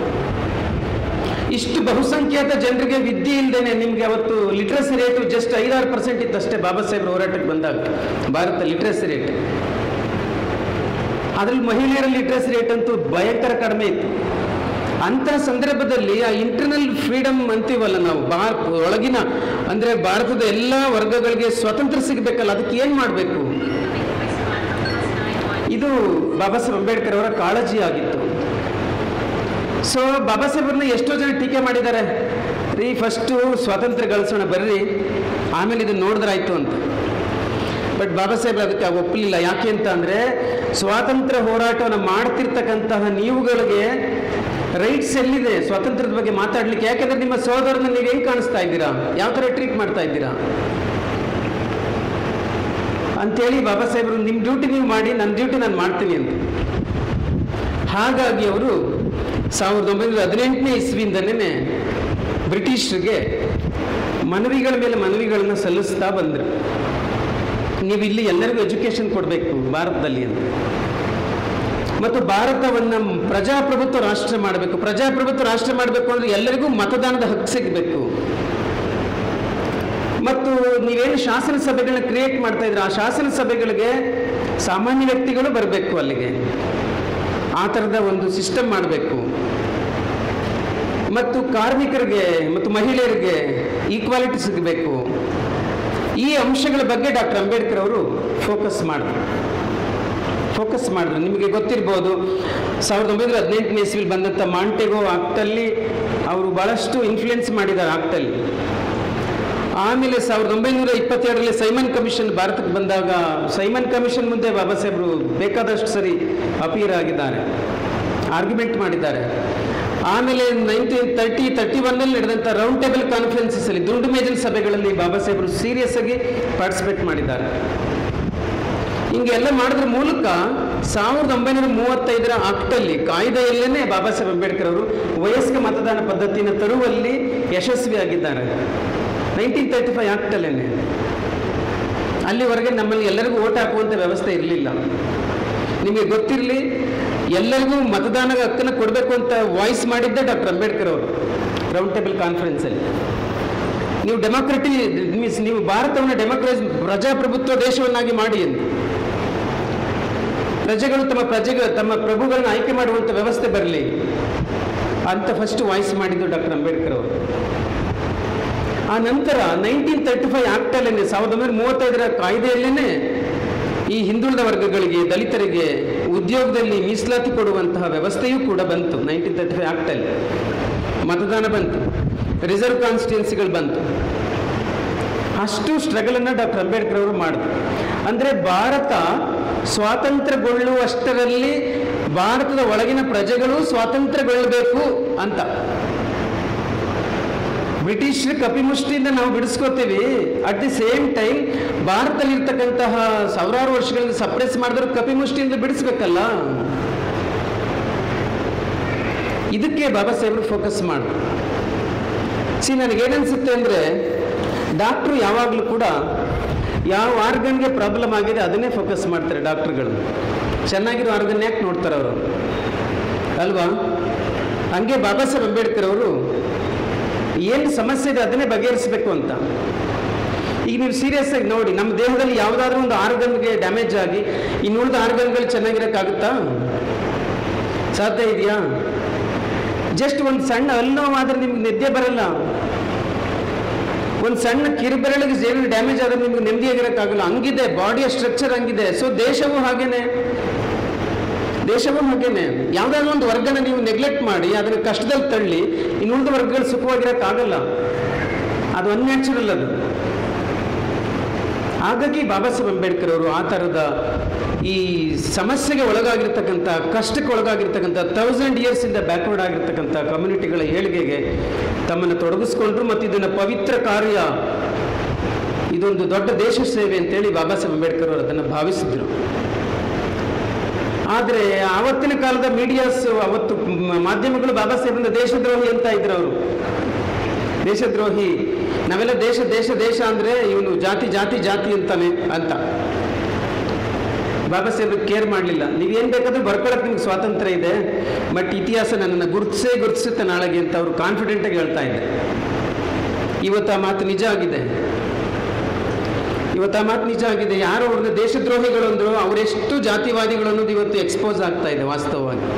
ಇಷ್ಟು ಬಹುಸಂಖ್ಯಾತ ಜನರಿಗೆ ವಿದ್ಯೆ ಇಲ್ಲದೇನೆ, ನಿಮಗೆ ಅವತ್ತು ಲಿಟ್ರಸಿ ರೇಟು ಜಸ್ಟ್ 5-6% ಇತ್ತು ಅಷ್ಟೇ ಬಾಬಾ ಸಾಹೇಬ್ರ ಹೋರಾಟಕ್ಕೆ ಬಂದಾಗ ಭಾರತ ಲಿಟ್ರಸಿ ರೇಟ್. ಅದರಲ್ಲಿ ಮಹಿಳೆಯರ ಲಿಟ್ರಸಿ ರೇಟ್ ಅಂತೂ ಭಯಂಕರ ಕಡಿಮೆ ಇತ್ತು. ಅಂತಹ ಸಂದರ್ಭದಲ್ಲಿ ಆ ಇಂಟರ್ನಲ್ ಫ್ರೀಡಮ್ ಅಂತೀವಲ್ಲ ನಾವು, ಒಳಗಿನ ಅಂದರೆ ಭಾರತದ ಎಲ್ಲ ವರ್ಗಗಳಿಗೆ ಸ್ವಾತಂತ್ರ್ಯ ಸಿಗಬೇಕಲ್ಲ, ಅದಕ್ಕೆ ಏನು ಮಾಡಬೇಕು? ಇದು ಬಾಬಾ ಸಾಹೇಬ್ ಅಂಬೇಡ್ಕರ್ ಅವರ ಕಾಳಜಿ ಆಗಿತ್ತು. ಸೊ ಬಾಬಾ ಸಾಹೇಬ್ರನ್ನ ಎಷ್ಟೋ ಜನ ಟೀಕೆ ಮಾಡಿದ್ದಾರೆ, ರೀ ಫಸ್ಟು ಸ್ವಾತಂತ್ರ್ಯ ಗಳಿಸೋಣ ಬರ್ರಿ, ಆಮೇಲೆ ಇದನ್ನು ನೋಡಿದ್ರಾಯ್ತು ಅಂತ. ಬಟ್ ಬಾಬಾ ಸಾಹೇಬ್ರು ಅದಕ್ಕೆ ಒಪ್ಪಲಿಲ್ಲ. ಯಾಕೆ ಅಂತ ಅಂದರೆ, ಸ್ವಾತಂತ್ರ್ಯ ಹೋರಾಟವನ್ನು ಮಾಡ್ತಿರ್ತಕ್ಕಂತಹ ನೀವುಗಳಿಗೆ ರೈಟ್ಸ್ ಎಲ್ಲಿದೆ ಸ್ವಾತಂತ್ರ್ಯದ ಬಗ್ಗೆ ಮಾತಾಡಲಿಕ್ಕೆ? ಯಾಕೆಂದರೆ ನಿಮ್ಮ ಸಹೋದರನ ನೀವು ಹೆಂಗೆ ಕಾಣಿಸ್ತಾ ಇದ್ದೀರಾ, ಯಾವ ಥರ ಟ್ರೀಟ್ ಮಾಡ್ತಾ ಇದ್ದೀರಾ ಅಂಥೇಳಿ ಬಾಬಾ ಸಾಹೇಬರು ನಿಮ್ಮ ಡ್ಯೂಟಿ ನೀವು ಮಾಡಿ, ನನ್ನ ಡ್ಯೂಟಿ ನಾನು ಮಾಡ್ತೀನಿ ಅಂತ. ಹಾಗಾಗಿ ಅವರು 1918ನೇ ಇಸ್ವಿಯಿಂದನೇ ಬ್ರಿಟಿಷರಿಗೆ ಮನವಿಗಳ ಮೇಲೆ ಮನವಿಗಳನ್ನು ಸಲ್ಲಿಸ್ತಾ ಬಂದರು. ನೀವು ಇಲ್ಲಿ ಎಲ್ಲರಿಗೂ ಎಜುಕೇಷನ್ ಕೊಡಬೇಕು ಭಾರತದಲ್ಲಿ ಅಂತ, ಮತ್ತು ಭಾರತವನ್ನು ಪ್ರಜಾಪ್ರಭುತ್ವ ರಾಷ್ಟ್ರ ಮಾಡಬೇಕು. ಪ್ರಜಾಪ್ರಭುತ್ವ ರಾಷ್ಟ್ರ ಮಾಡಬೇಕು ಅಂದರೆ ಎಲ್ಲರಿಗೂ ಮತದಾನದ ಹಕ್ಕು ಸಿಗಬೇಕು. ಮತ್ತು ನೀವೇನು ಶಾಸನ ಸಭೆಗಳನ್ನ ಕ್ರಿಯೇಟ್ ಮಾಡ್ತಾ ಇದ್ರೆ ಆ ಶಾಸನ ಸಭೆಗಳಿಗೆ ಸಾಮಾನ್ಯ ವ್ಯಕ್ತಿಗಳು ಬರಬೇಕು, ಅಲ್ಲಿಗೆ ಆ ಥರದ ಒಂದು ಸಿಸ್ಟಮ್ ಮಾಡಬೇಕು. ಮತ್ತು ಕಾರ್ಮಿಕರಿಗೆ ಮತ್ತು ಮಹಿಳೆಯರಿಗೆ ಈಕ್ವಾಲಿಟಿ ಸಿಗಬೇಕು. ಈ ಅಂಶಗಳ ಬಗ್ಗೆ ಡಾಕ್ಟರ್ ಅಂಬೇಡ್ಕರ್ ಅವರು ಫೋಕಸ್ ಮಾಡಿದ್ರು. ನಿಮಗೆ ಗೊತ್ತಿರ್ಬೋದು, 1918ನೇ ಇಸ್ವಿಲಿ ಬಂದಂಥ ಮಾಂಟೆಗೋ ಆಕ್ಟಲ್ಲಿ ಅವರು ಭಾಳಷ್ಟು ಇನ್ಫ್ಲುಯೆನ್ಸ್ ಮಾಡಿದ್ದಾರೆ ಆಕ್ಟಲ್ಲಿ. ಆಮೇಲೆ 1922ರಲ್ಲಿ ಸೈಮನ್ ಕಮಿಷನ್ ಭಾರತಕ್ಕೆ ಬಂದಾಗ ಸೈಮನ್ ಕಮಿಷನ್ ಮುಂದೆ ಬಾಬಾ ಸಾಹೇಬರು ಬೇಕಾದಷ್ಟು ಸರಿ ಅಪೀರ್ ಆಗಿದ್ದಾರೆ, ಆರ್ಗ್ಯುಮೆಂಟ್ ಮಾಡಿದ್ದಾರೆ. ಆಮೇಲೆ 1931ನಲ್ಲಿ ನಡೆದಂಥ ರೌಂಡ್ ಟೇಬಲ್ ಕಾನ್ಫರೆನ್ಸಸ್ ಅಲ್ಲಿ, ದುಂಡು ಮೇಜಿನ ಸಭೆಗಳಲ್ಲಿ ಬಾಬಾ ಸಾಹೇಬರು ಸೀರಿಯಸ್ ಆಗಿ ಪಾರ್ಟಿಸಿಪೇಟ್ ಮಾಡಿದ್ದಾರೆ. ಹಿಂಗೆಲ್ಲ ಮಾಡೋದ್ರ ಮೂಲಕ 1935ರ ಆಕ್ಟಲ್ಲಿ, ಕಾಯ್ದೆಯಲ್ಲೇನೆ ಬಾಬಾ ಸಾಹೇಬ್ ಅಂಬೇಡ್ಕರ್ ಅವರು ವಯಸ್ಕ ಮತದಾನ ಪದ್ಧತಿಯನ್ನು ತರುವಲ್ಲಿ ಯಶಸ್ವಿಯಾಗಿದ್ದಾರೆ. 1935 ಆಕ್ಟಲ್ಲೇನೆ. ಅಲ್ಲಿವರೆಗೆ ನಮ್ಮಲ್ಲಿ ಎಲ್ಲರಿಗೂ ಓಟ್ ಹಾಕುವಂಥ ವ್ಯವಸ್ಥೆ ಇರಲಿಲ್ಲ. ನಿಮಗೆ ಗೊತ್ತಿರಲಿ, ಎಲ್ಲರಿಗೂ ಮತದಾನದ ಹಕ್ಕನ್ನು ಕೊಡಬೇಕು ಅಂತ ವಾಯ್ಸ್ ಮಾಡಿದ್ದೆ ಡಾಕ್ಟರ್ ಅಂಬೇಡ್ಕರ್ ಅವರು ರೌಂಡ್ ಟೇಬಲ್ ಕಾನ್ಫರೆನ್ಸಲ್ಲಿ. ನೀವು ಮೀನ್ಸ್ ನೀವು ಭಾರತವನ್ನು ಪ್ರಜಾಪ್ರಭುತ್ವ ದೇಶವನ್ನಾಗಿ ಮಾಡಿ ಎಂದು, ಪ್ರಜೆಗಳು ತಮ್ಮ ಪ್ರಭುಗಳನ್ನ ಆಯ್ಕೆ ಮಾಡುವಂಥ ವ್ಯವಸ್ಥೆ ಬರಲಿ ಅಂತ ಫಸ್ಟ್ ವಾಯ್ಸ್ ಮಾಡಿದ್ದು ಡಾಕ್ಟರ್ ಅಂಬೇಡ್ಕರ್ ಅವರು. ಆ ನಂತರ 1935 ಆಕ್ಟಲ್ಲೇನೆ, 1935ರ ಕಾಯ್ದೆಯಲ್ಲೇನೆ ಈ ಹಿಂದುಳಿದ ವರ್ಗಗಳಿಗೆ, ದಲಿತರಿಗೆ ಉದ್ಯೋಗದಲ್ಲಿ ಮೀಸಲಾತಿ ಕೊಡುವಂತಹ ವ್ಯವಸ್ಥೆಯೂ ಕೂಡ ಬಂತು. 1935 ಆಕ್ಟಲ್ಲಿ ಮತದಾನ ಬಂತು, ರಿಸರ್ವ್ ಕಾನ್ಸ್ಟಿಟ್ಯೂನ್ಸಿಗಳು ಬಂತು. ಅಷ್ಟು ಸ್ಟ್ರಗಲನ್ನು ಡಾಕ್ಟರ್ ಅಂಬೇಡ್ಕರ್ ಅವರು ಮಾಡಿದ್ರು. ಅಂದರೆ ಭಾರತ ಸ್ವಾತಂತ್ರ್ಯಗೊಳ್ಳುವಷ್ಟರಲ್ಲಿ ಭಾರತದ ಒಳಗಿನ ಪ್ರಜೆಗಳು ಸ್ವಾತಂತ್ರ್ಯಗೊಳ್ಳಬೇಕು ಅಂತ. ಬ್ರಿಟಿಷರ ಕಪಿಮುಷ್ಟಿಯಿಂದ ನಾವು ಬಿಡಿಸ್ಕೋತೀವಿ, ಅಟ್ ದಿ ಸೇಮ್ ಟೈಮ್ ಭಾರತದಲ್ಲಿರ್ತಕ್ಕಂತಹ ಸಾವಿರಾರು ವರ್ಷಗಳಿಂದ ಸಪ್ರೆಸ್ ಮಾಡಿದ್ರು ಕಪಿಮುಷ್ಟಿಯಿಂದ ಬಿಡಿಸ್ಬೇಕಲ್ಲ. ಇದಕ್ಕೆ ಬಾಬಾ ಸಾಹೇಬರು ಫೋಕಸ್ ಮಾಡಿದ್ರು. ನನಗೇನನ್ಸುತ್ತೆ ಅಂದರೆ, ಡಾಕ್ಟ್ರು ಯಾವಾಗಲೂ ಕೂಡ ಯಾವ ಆರ್ಗನ್ಗೆ ಪ್ರಾಬ್ಲಮ್ ಆಗಿದೆ ಅದನ್ನೇ ಫೋಕಸ್ ಮಾಡ್ತಾರೆ ಡಾಕ್ಟ್ರುಗಳು. ಚೆನ್ನಾಗಿರೋ ಆರ್ಗನ್ ಯಾಕೆ ನೋಡ್ತಾರೆ ಅವರು, ಅಲ್ವಾ? ಹಂಗೆ ಬಾಬಾ ಸಾಹೇಬ್ ಅಂಬೇಡ್ಕರ್ ಅವರು ಏನು ಸಮಸ್ಯೆ ಇದೆ ಅದನ್ನೇ ಬಗೆಹರಿಸಬೇಕು ಅಂತ. ಈಗ ನೀವು ಸೀರಿಯಸ್ ಆಗಿ ನೋಡಿ, ನಮ್ಮ ದೇಹದಲ್ಲಿ ಯಾವುದಾದ್ರೂ ಒಂದು ಆರ್ಗನ್ಗೆ ಡ್ಯಾಮೇಜ್ ಆಗಿ ಇನ್ನುಳಿದ ಆರ್ಗನ್ಗಳು ಚೆನ್ನಾಗಿರೋಕ್ಕಾಗುತ್ತಾ? ಸಾಧ್ಯ ಇದೆಯಾ? ಜಸ್ಟ್ ಒಂದು ಸಣ್ಣ ಹಲ್ಲೋವಾದ್ರೆ ನಿಮ್ಗೆ ನಿದ್ದೆ ಬರಲ್ಲ, ಒಂದು ಸಣ್ಣ ಕಿರುಬೆರಳಿಗೆ ಏನು ಡ್ಯಾಮೇಜ್ ಆದ್ರೆ ನಿಮ್ಗೆ ನೆಮ್ಮದಿಯಾಗಿರೋಕ್ಕಾಗಲ್ಲ. ಹಂಗಿದೆ ಬಾಡಿಯ ಸ್ಟ್ರಕ್ಚರ್, ಹಂಗಿದೆ. ಸೊ ದೇಶವೂ ಹಾಗೇನೆ. ಯಾವುದಾದ್ರೂ ಒಂದು ವರ್ಗನ ನೀವು ನೆಗ್ಲೆಕ್ಟ್ ಮಾಡಿ ಅದನ್ನು ಕಷ್ಟದಲ್ಲಿ ತಳ್ಳಿ ಇನ್ನುಳಿದ ವರ್ಗಗಳು ಸುಖವಾಗಿರೋಕ್ಕಾಗಲ್ಲ. ಅದು ಅನ್ಯಾಚುರಲ್ ಅದು. ಹಾಗಾಗಿ ಬಾಬಾ ಸಾಹೇಬ್ ಅಂಬೇಡ್ಕರ್ ಅವರು ಆ ಥರದ ಈ ಸಮಸ್ಯೆಗೆ ಒಳಗಾಗಿರ್ತಕ್ಕಂಥ, ಕಷ್ಟಕ್ಕೆ ಒಳಗಾಗಿರ್ತಕ್ಕಂಥ 1000 years ಇಂದ ಬ್ಯಾಕ್ವರ್ಡ್ ಆಗಿರ್ತಕ್ಕಂಥ ಕಮ್ಯುನಿಟಿಗಳ ಏಳಿಗೆಗೆ ತಮ್ಮನ್ನು ತೊಡಗಿಸ್ಕೊಂಡ್ರು. ಮತ್ತು ಇದನ್ನು ಪವಿತ್ರ ಕಾರ್ಯ, ಇದೊಂದು ದೊಡ್ಡ ದೇಶ ಸೇವೆ ಅಂತೇಳಿ ಬಾಬಾ ಸಾಹೇಬ್ ಅಂಬೇಡ್ಕರ್ ಅವರು ಅದನ್ನು ಭಾವಿಸಿದ್ರು. ಆದರೆ ಆವತ್ತಿನ ಕಾಲದ ಮೀಡಿಯಾಸ್, ಅವತ್ತು ಮಾಧ್ಯಮಗಳು ಬಾಬಾ ಸಾಹೇಬ್ನ ದೇಶದ್ರೋಹಿ ಅಂತ ಇದ್ರು. ಅವರು ದೇಶದ್ರೋಹಿ, ನಾವೆಲ್ಲ ದೇಶ ದೇಶ ದೇಶ ಅಂದರೆ ಇವನು ಜಾತಿ ಜಾತಿ ಜಾತಿ ಅಂತಾನೆ ಅಂತ. ಬಾಬಾ ಸಾಹೇಬ್ ಕೇರ್ ಮಾಡಲಿಲ್ಲ. ನೀವೇನು ಬೇಕಾದ್ರೂ ಬರ್ಕೊಳಕ್ಕೆ ನಿಮ್ಗೆ ಸ್ವಾತಂತ್ರ್ಯ ಇದೆ, ಬಟ್ ಇತಿಹಾಸ ನನ್ನನ್ನು ಗುರುತಿಸುತ್ತೆ ನಾಳೆಗೆ ಅಂತ ಅವರು ಕಾನ್ಫಿಡೆಂಟಾಗಿ ಹೇಳ್ತಾ ಇದ್ದೆ. ಇವತ್ತು ಆ ಮಾತು ನಿಜ ಆಗಿದೆ. ಯಾರೋ ಅವ್ರನ್ನ ದೇಶದ್ರೋಹಿಗಳು ಅಂದ್ರು, ಅವರೆಷ್ಟು ಜಾತಿವಾದಿಗಳು ಅನ್ನೋದು ಇವತ್ತು ಎಕ್ಸ್ಪೋಸ್ ಆಗ್ತಾ ಇದೆ ವಾಸ್ತವವಾಗಿ.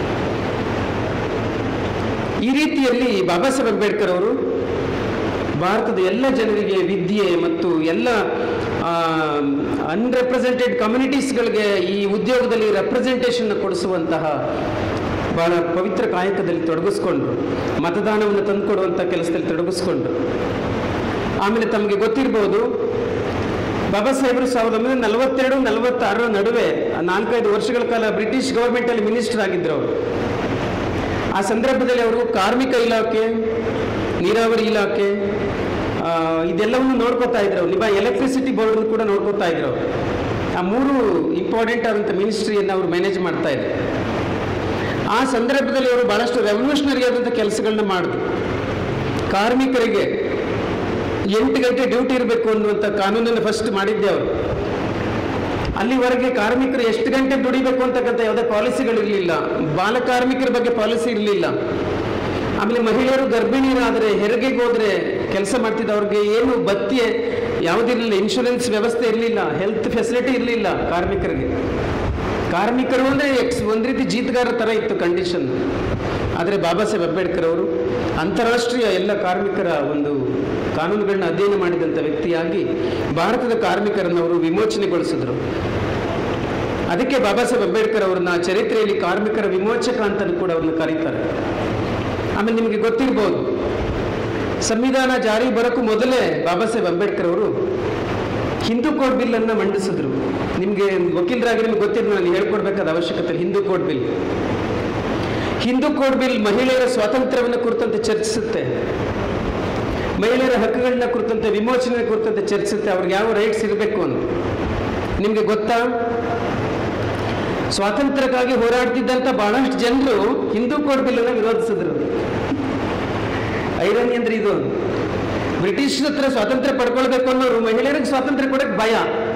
ಈ ರೀತಿಯಲ್ಲಿ ಬಾಬಾ ಸಾಹೇಬ್ ಅಂಬೇಡ್ಕರ್ ಅವರು ಭಾರತದ ಎಲ್ಲ ಜನರಿಗೆ ವಿದ್ಯೆ ಮತ್ತು ಎಲ್ಲ ಅನ್ರೆಪ್ರೆಸೆಂಟೆಡ್ ಕಮ್ಯುನಿಟೀಸ್ಗಳಿಗೆ ಈ ಉದ್ಯೋಗದಲ್ಲಿ ರೆಪ್ರೆಸೆಂಟೇಷನ್ ಕೊಡಿಸುವಂತಹ ಬಹಳ ಪವಿತ್ರ ಕಾಯಕದಲ್ಲಿ ತೊಡಗಿಸ್ಕೊಂಡ್ರು. ಮತದಾನವನ್ನು ತಂದುಕೊಡುವಂಥ ಕೆಲಸದಲ್ಲಿ ತೊಡಗಿಸ್ಕೊಂಡ್ರು. ಆಮೇಲೆ ತಮಗೆ ಗೊತ್ತಿರ್ಬೋದು, ಬಾಬಾ ಸಾಹೇಬರು 1942-46 ನಡುವೆ 4-5 ವರ್ಷಗಳ ಕಾಲ ಬ್ರಿಟಿಷ್ ಗೌರ್ಮೆಂಟಲ್ಲಿ ಮಿನಿಸ್ಟರ್ ಆಗಿದ್ರು ಅವರು. ಆ ಸಂದರ್ಭದಲ್ಲಿ ಅವರು ಕಾರ್ಮಿಕ ಇಲಾಖೆ, ನೀರಾವರಿ ಇಲಾಖೆ, ಇದೆಲ್ಲವನ್ನು ನೋಡ್ಕೋತಾ ಇದ್ರು. ಎಲೆಕ್ಟ್ರಿಸಿಟಿ ಬೋರ್ಡ್ ಕೂಡ ನೋಡ್ಕೋತಾ ಇದ್ರು. ಆ 3 ಇಂಪಾರ್ಟೆಂಟ್ ಆದಂಥ ಮಿನಿಸ್ಟ್ರಿಯನ್ನು ಅವರು ಮ್ಯಾನೇಜ್ ಮಾಡ್ತಾ ಇದ್ರು. ಆ ಸಂದರ್ಭದಲ್ಲಿ ಅವರು ಬಹಳಷ್ಟು ರೆವಲ್ಯೂಷನರಿ ಆದಂಥ ಕೆಲಸಗಳನ್ನ ಮಾಡಿದ್ರು. ಕಾರ್ಮಿಕರಿಗೆ 8 ಗಂಟೆ ಡ್ಯೂಟಿ ಇರಬೇಕು ಅನ್ನುವಂಥ ಕಾನೂನನ್ನು ಫಸ್ಟ್ ಮಾಡಿದ್ದೆ ಅವರು. ಅಲ್ಲಿವರೆಗೆ ಕಾರ್ಮಿಕರು ಎಷ್ಟು ಗಂಟೆ ದುಡಿಬೇಕು ಅಂತಕ್ಕಂಥ ಯಾವುದೇ ಪಾಲಿಸಿಗಳಿರಲಿಲ್ಲ. ಬಾಲ ಕಾರ್ಮಿಕರ ಬಗ್ಗೆ ಪಾಲಿಸಿ ಇರಲಿಲ್ಲ. ಆಮೇಲೆ ಮಹಿಳೆಯರು ಗರ್ಭಿಣಿಯರಾದರೆ, ಹೆರಿಗೆಗೆ ಹೋದರೆ ಕೆಲಸ ಮಾಡ್ತಿದ್ದವ್ರಿಗೆ ಏನು ಬತ್ತಿ ಯಾವುದಿರಲಿಲ್ಲ, ಇನ್ಶೂರೆನ್ಸ್ ವ್ಯವಸ್ಥೆ ಇರಲಿಲ್ಲ, ಹೆಲ್ತ್ ಫೆಸಿಲಿಟಿ ಇರಲಿಲ್ಲ ಕಾರ್ಮಿಕರು ಅಂದರೆ ಒಂದು ರೀತಿ ಜೀತಗಾರರ ಥರ ಇತ್ತು ಕಂಡೀಷನ್. ಆದರೆ ಬಾಬಾ ಸಾಹೇಬ್ ಅಂಬೇಡ್ಕರ್ ಅವರು ಅಂತಾರಾಷ್ಟ್ರೀಯ ಎಲ್ಲ ಕಾರ್ಮಿಕರ ಒಂದು ಕಾನೂನುಗಳನ್ನ ಅಧ್ಯಯನ ಮಾಡಿದಂಥ ವ್ಯಕ್ತಿಯಾಗಿ ಭಾರತದ ಕಾರ್ಮಿಕರನ್ನು ಅವರು ವಿಮೋಚನೆಗೊಳಿಸಿದ್ರು. ಅದಕ್ಕೆ ಬಾಬಾ ಸಾಹೇಬ್ ಅಂಬೇಡ್ಕರ್ ಅವ್ರನ್ನ ಚರಿತ್ರೆಯಲ್ಲಿ ಕಾರ್ಮಿಕರ ವಿಮೋಚಕ ಅಂತಲೂ ಕೂಡ ಅವ್ರನ್ನ ಕರೀತಾರೆ. ಆಮೇಲೆ ನಿಮಗೆ ಗೊತ್ತಿರ್ಬೋದು, ಸಂವಿಧಾನ ಜಾರಿ ಬರೋಕ್ಕೂ ಮೊದಲೇ ಬಾಬಾ ಸಾಹೇಬ್ ಅಂಬೇಡ್ಕರ್ ಅವರು ಹಿಂದೂ ಕೋಡ್ ಬಿಲ್ ಅನ್ನು ಮಂಡಿಸಿದ್ರು. ನಿಮಗೆ ವಕೀಲರಾಗಿ ನಿಮ್ಗೆ ಗೊತ್ತಿರೋ ನಾನು ಹೇಳ್ಕೊಡ್ಬೇಕಾದ ಅವಶ್ಯಕತೆ. ಹಿಂದೂ ಕೋಡ್ ಬಿಲ್ ಮಹಿಳೆಯರ ಸ್ವಾತಂತ್ರ್ಯವನ್ನು ಕುರಿತಂತೆ ಚರ್ಚಿಸುತ್ತೆ, ಮಹಿಳೆಯರ ಹಕ್ಕುಗಳನ್ನ ಕುರಿತಂತೆ, ವಿಮೋಚನೆ ಕುರಿತಂತೆ ಚರ್ಚಿಸುತ್ತೆ, ಅವ್ರಿಗೆ ಯಾವ ರೈಟ್ಸ್ ಇರಬೇಕು ಅಂತ. ನಿಮಗೆ ಗೊತ್ತಾ, ಸ್ವಾತಂತ್ರ್ಯಕ್ಕಾಗಿ ಹೋರಾಡ್ತಿದ್ದಂಥ ಬಹಳಷ್ಟು ಜನರು ಹಿಂದೂ ಕೋಡ್ ಬಿಲ್ ಅನ್ನು ವಿರೋಧಿಸಿದ್ರು. ಐರನಿ ಅಂದ್ರೆ ಇದು, ಬ್ರಿಟಿಷ್ ಹತ್ರ ಸ್ವಾತಂತ್ರ್ಯ ಪಡ್ಕೊಳ್ಬೇಕು ಅನ್ನೋರು ಮಹಿಳೆಯರಿಗೆ ಸ್ವಾತಂತ್ರ್ಯ ಕೊಡಕ್ಕೆ ಭಯ.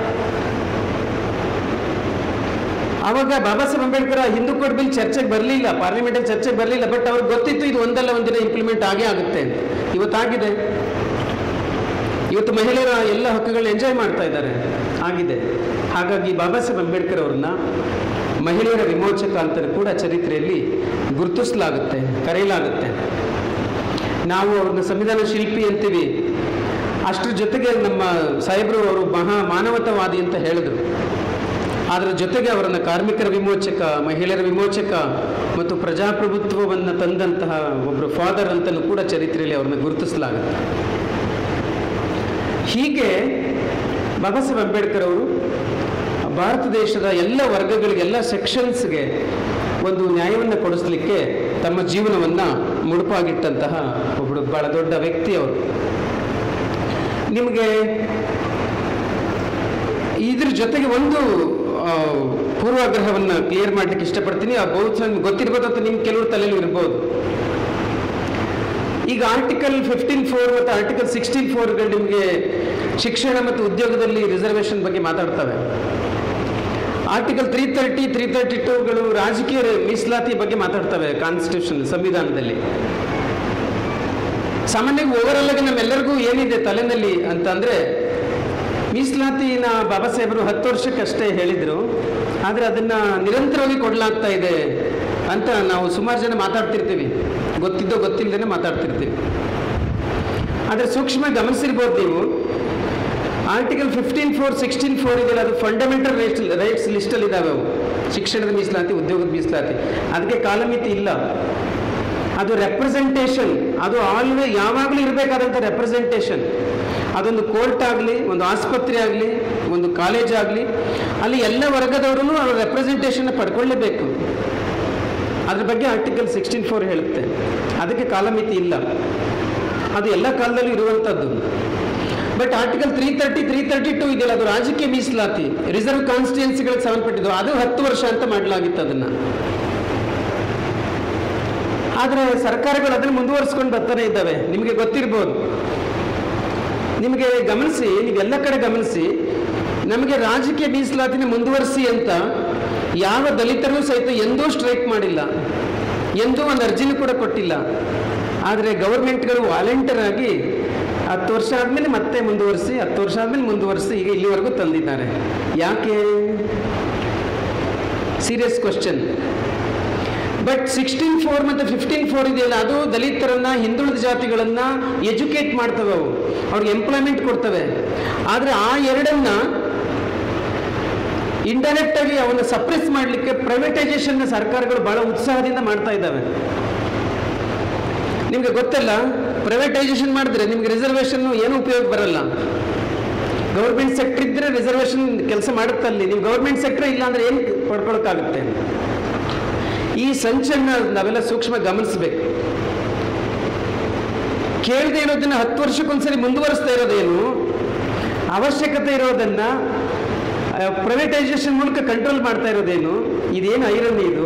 ಆವಾಗ ಬಾಬಾ ಸಾಹೇಬ್ ಅಂಬೇಡ್ಕರ್ ಹಿಂದೂ ಕೋಡ್ ಬಿಲ್ ಚರ್ಚೆಗೆ ಬರಲಿಲ್ಲ, ಪಾರ್ಲಿಮೆಂಟಲ್ಲಿ ಚರ್ಚೆಗೆ ಬರಲಿಲ್ಲ. ಬಟ್ ಅವ್ರಿಗೆ ಗೊತ್ತಿತ್ತು ಇದು ಒಂದಲ್ಲ ಒಂದಿನ ಇಂಪ್ಲಿಮೆಂಟ್ ಆಗೇ ಆಗುತ್ತೆ ಅಂತ. ಇವತ್ತಾಗಿದೆ. ಇವತ್ತು ಮಹಿಳೆಯರ ಎಲ್ಲ ಹಕ್ಕುಗಳನ್ನ ಎಂಜಾಯ್ ಮಾಡ್ತಾ ಇದ್ದಾರೆ, ಆಗಿದೆ. ಹಾಗಾಗಿ ಬಾಬಾ ಸಾಹೇಬ್ ಅಂಬೇಡ್ಕರ್ ಅವ್ರನ್ನ ಮಹಿಳೆಯರ ವಿಮೋಚಕ ಅಂತ ಕೂಡ ಚರಿತ್ರೆಯಲ್ಲಿ ಗುರುತಿಸಲಾಗುತ್ತೆ, ಕರೆಯಲಾಗುತ್ತೆ. ನಾವು ಅವ್ರನ್ನ ಸಂವಿಧಾನ ಶಿಲ್ಪಿ ಅಂತೀವಿ. ಅಷ್ಟರ ಜೊತೆಗೆ ನಮ್ಮ ಸಾಹೇಬರು ಅವರು ಮಾನವತಾವಾದಿ ಅಂತ ಹೇಳಿದ್ರು. ಅದರ ಜೊತೆಗೆ ಅವರನ್ನು ಕಾರ್ಮಿಕರ ವಿಮೋಚಕ, ಮಹಿಳೆಯರ ವಿಮೋಚಕ ಮತ್ತು ಪ್ರಜಾಪ್ರಭುತ್ವವನ್ನು ತಂದಂತಹ ಒಬ್ಬರು ಫಾದರ್ ಅಂತಲೂ ಕೂಡ ಚರಿತ್ರೆಯಲ್ಲಿ ಅವ್ರನ್ನ ಗುರುತಿಸಲಾಗುತ್ತೆ. ಹೀಗೆ ಬಾಬಾ ಸಾಹೇಬ್ ಅಂಬೇಡ್ಕರ್ ಅವರು ಭಾರತ ದೇಶದ ಎಲ್ಲ ವರ್ಗಗಳಿಗೆ, ಎಲ್ಲ ಸೆಕ್ಷನ್ಸ್ಗೆ ಒಂದು ನ್ಯಾಯವನ್ನು ಕೊಡಿಸ್ಲಿಕ್ಕೆ ತಮ್ಮ ಜೀವನವನ್ನು ಮುಡುಪಾಗಿಟ್ಟಂತಹ ಒಬ್ಬರು ಬಹಳ ದೊಡ್ಡ ವ್ಯಕ್ತಿ ಅವರು. ನಿಮಗೆ ಇದ್ರ ಜೊತೆಗೆ ಒಂದು ಪೂರ್ವಾಗ್ರಹವನ್ನು ಕ್ಲಿಯರ್ ಮಾಡಲಿಕ್ಕೆ ಇಷ್ಟಪಡ್ತೀನಿ. ಆ ಬಹುಶಃ ಗೊತ್ತಿರ್ಬೋದು ಅಂತ ನಿಮ್ಗೆ ಕೆಲವರು ತಲೆಯಲ್ಲೂ ಇರ್ಬೋದು. ಈಗ ಆರ್ಟಿಕಲ್ 15(4) ಮತ್ತು ಆರ್ಟಿಕಲ್ 16(4)ಗಳು ನಿಮಗೆ ಶಿಕ್ಷಣ ಮತ್ತು ಉದ್ಯೋಗದಲ್ಲಿ ರಿಸರ್ವೇಷನ್ ಬಗ್ಗೆ ಮಾತಾಡ್ತವೆ. ಆರ್ಟಿಕಲ್ 330, 332ಗಳು ರಾಜಕೀಯ ಮೀಸಲಾತಿ ಬಗ್ಗೆ ಮಾತಾಡ್ತವೆ ಕಾನ್ಸ್ಟಿಟ್ಯೂಷನ್, ಸಂವಿಧಾನದಲ್ಲಿ. ಸಾಮಾನ್ಯವಾಗಿ ಓವರಾಲ್ ಆಗಿ ನಮ್ಮೆಲ್ಲರಿಗೂ ಏನಿದೆ ತಲೆನಲ್ಲಿ ಅಂತಂದ್ರೆ, ಮೀಸಲಾತಿನ ಬಾಬಾ ಸಾಹೇಬರು 10 ವರ್ಷಕ್ಕಷ್ಟೇ ಹೇಳಿದರು, ಆದರೆ ಅದನ್ನು ನಿರಂತರವಾಗಿ ಕೊಡಲಾಗ್ತಾ ಇದೆ ಅಂತ ನಾವು ಸುಮಾರು ಜನ ಮಾತಾಡ್ತಿರ್ತೀವಿ, ಗೊತ್ತಿದ್ದೋ ಗೊತ್ತಿಲ್ಲದೇನೆ ಮಾತಾಡ್ತಿರ್ತೀವಿ. ಆದರೆ ಸೂಕ್ಷ್ಮ ಗಮನಿಸಿರ್ಬೋದು ನೀವು, ಆರ್ಟಿಕಲ್ 15(4), 16(4) ಇದೆಯಲ್ಲ, ಅದು ಫಂಡಮೆಂಟಲ್ ರೈಟ್ಸ್ ಲಿಸ್ಟಲ್ಲಿ ಇದ್ದಾವೆ. ಅವು ಶಿಕ್ಷಣದ ಮೀಸಲಾತಿ, ಉದ್ಯೋಗದ ಮೀಸಲಾತಿ, ಅದಕ್ಕೆ ಕಾಲಮಿತಿ ಇಲ್ಲ. ಅದು ರೆಪ್ರೆಸೆಂಟೇಷನ್, ಅದು ಯಾವಾಗಲೂ ಇರಬೇಕಾದಂಥ ರೆಪ್ರೆಸೆಂಟೇಷನ್. ಅದೊಂದು ಕೋರ್ಟ್ ಆಗಲಿ, ಒಂದು ಆಸ್ಪತ್ರೆ ಆಗಲಿ, ಒಂದು ಕಾಲೇಜ್ ಆಗಲಿ, ಅಲ್ಲಿ ಎಲ್ಲ ವರ್ಗದವರು ಅವರ ರೆಪ್ರೆಸೆಂಟೇಷನ್ ಪಡ್ಕೊಳ್ಳೇಬೇಕು. ಅದ್ರ ಬಗ್ಗೆ ಆರ್ಟಿಕಲ್ 16(4) ಹೇಳುತ್ತೆ. ಅದಕ್ಕೆ ಕಾಲಮಿತಿ ಇಲ್ಲ, ಅದು ಎಲ್ಲ ಕಾಲದಲ್ಲೂ ಇರುವಂಥದ್ದು. ಬಟ್ ಆರ್ಟಿಕಲ್ 330, 332 ಇದೆಯಲ್ಲ, ಅದು ರಾಜಕೀಯ ಮೀಸಲಾತಿ, ರಿಸರ್ವ್ ಕಾನ್ಸ್ಟಿಟ್ಯೂನ್ಸಿಗಳಿಗೆ ಸಂಬಂಧಪಟ್ಟಿದ್ದು. ಅದು 10 ವರ್ಷ ಅಂತ ಮಾಡಲಾಗಿತ್ತು ಅದನ್ನು. ಆದರೆ ಸರ್ಕಾರಗಳು ಅದನ್ನು ಮುಂದುವರಿಸ್ಕೊಂಡು ಬರ್ತಾನೆ ಇದ್ದಾವೆ. ನಿಮಗೆ ಗೊತ್ತಿರ್ಬೋದು, ನಿಮಗೆ ಗಮನಿಸಿ, ನೀವೆಲ್ಲ ಕಡೆ ಗಮನಿಸಿ, ನಮಗೆ ರಾಜಕೀಯ ಮೀಸಲಾತಿನ ಮುಂದುವರಿಸಿ ಅಂತ ಯಾವ ದಲಿತರೂ ಸಹಿತ ಎಂದೂ ಸ್ಟ್ರೈಕ್ ಮಾಡಿಲ್ಲ, ಎಂದೂ ಒಂದು ಅರ್ಜಿನೂ ಕೂಡ ಕೊಟ್ಟಿಲ್ಲ. ಆದರೆ ಗೌರ್ಮೆಂಟ್ಗಳು ವಾಲಂಟಿಯರ್ ಆಗಿ 10 ವರ್ಷ ಆದಮೇಲೆ ಮತ್ತೆ ಮುಂದುವರಿಸಿ, 10 ವರ್ಷ ಆದಮೇಲೆ ಮುಂದುವರಿಸಿ, ಈಗ ಇಲ್ಲಿವರೆಗೂ ತಂದಿದ್ದಾರೆ. ಯಾಕೆ? Serious question. ಬಟ್ 16(4) ಮತ್ತು 15(4) ಇದೆಯಲ್ಲ, ಅದು ದಲಿತರನ್ನ, ಹಿಂದುಳಿದ ಜಾತಿಗಳನ್ನ ಎಜುಕೇಟ್ ಮಾಡ್ತವೆ, ಅವು ಅವ್ರಿಗೆ ಎಂಪ್ಲಾಯ್ಮೆಂಟ್ ಕೊಡ್ತವೆ. ಆದರೆ ಆ ಎರಡನ್ನ ಇಂಡೈರೆಕ್ಟ್ ಆಗಿ ಅವನ್ನ ಸಪ್ರೆಸ್ ಮಾಡಲಿಕ್ಕೆ ಪ್ರೈವೇಟೈಸೇಷನ್ ಸರ್ಕಾರಗಳು ಬಹಳ ಉತ್ಸಾಹದಿಂದ ಮಾಡ್ತಾ ಇದ್ದಾವೆ. ನಿಮ್ಗೆ ಗೊತ್ತಲ್ಲ, ಪ್ರೈವೇಟೈಸೇಷನ್ ಮಾಡಿದ್ರೆ ನಿಮ್ಗೆ ರಿಸರ್ವೇಷನ್ ಏನು ಉಪಯೋಗ ಬರಲ್ಲ. ಗೌರ್ಮೆಂಟ್ ಸೆಕ್ಟರ್ ಇದ್ರೆ ರಿಸರ್ವೇಷನ್ ಕೆಲಸ ಮಾಡುತ್ತಲ್ಲಿ, ನೀವು ಗೌರ್ಮೆಂಟ್ ಸೆಕ್ಟರ್ ಇಲ್ಲ ಅಂದ್ರೆ ಏನು ಪಡ್ಕೊಳಕ್ಕಾಗುತ್ತೆ? ಈ ಸಂಚನ್ನ ನಾವೆಲ್ಲ ಸೂಕ್ಷ್ಮ ಗಮನಿಸಬೇಕು. ಕೇಳದೆ ಇರೋದನ್ನ 10 ವರ್ಷಕ್ಕೊಂದ್ಸರಿ ಮುಂದುವರಿಸ್ತಾ ಇರೋದೇನು, ಅವಶ್ಯಕತೆ ಇರೋದನ್ನ ಪ್ರೈವೇಟೈಸೇಷನ್ ಮೂಲಕ ಕಂಟ್ರೋಲ್ ಮಾಡ್ತಾ ಇರೋದೇನು, ಇದೇನು ಐರನಿ ಇದು?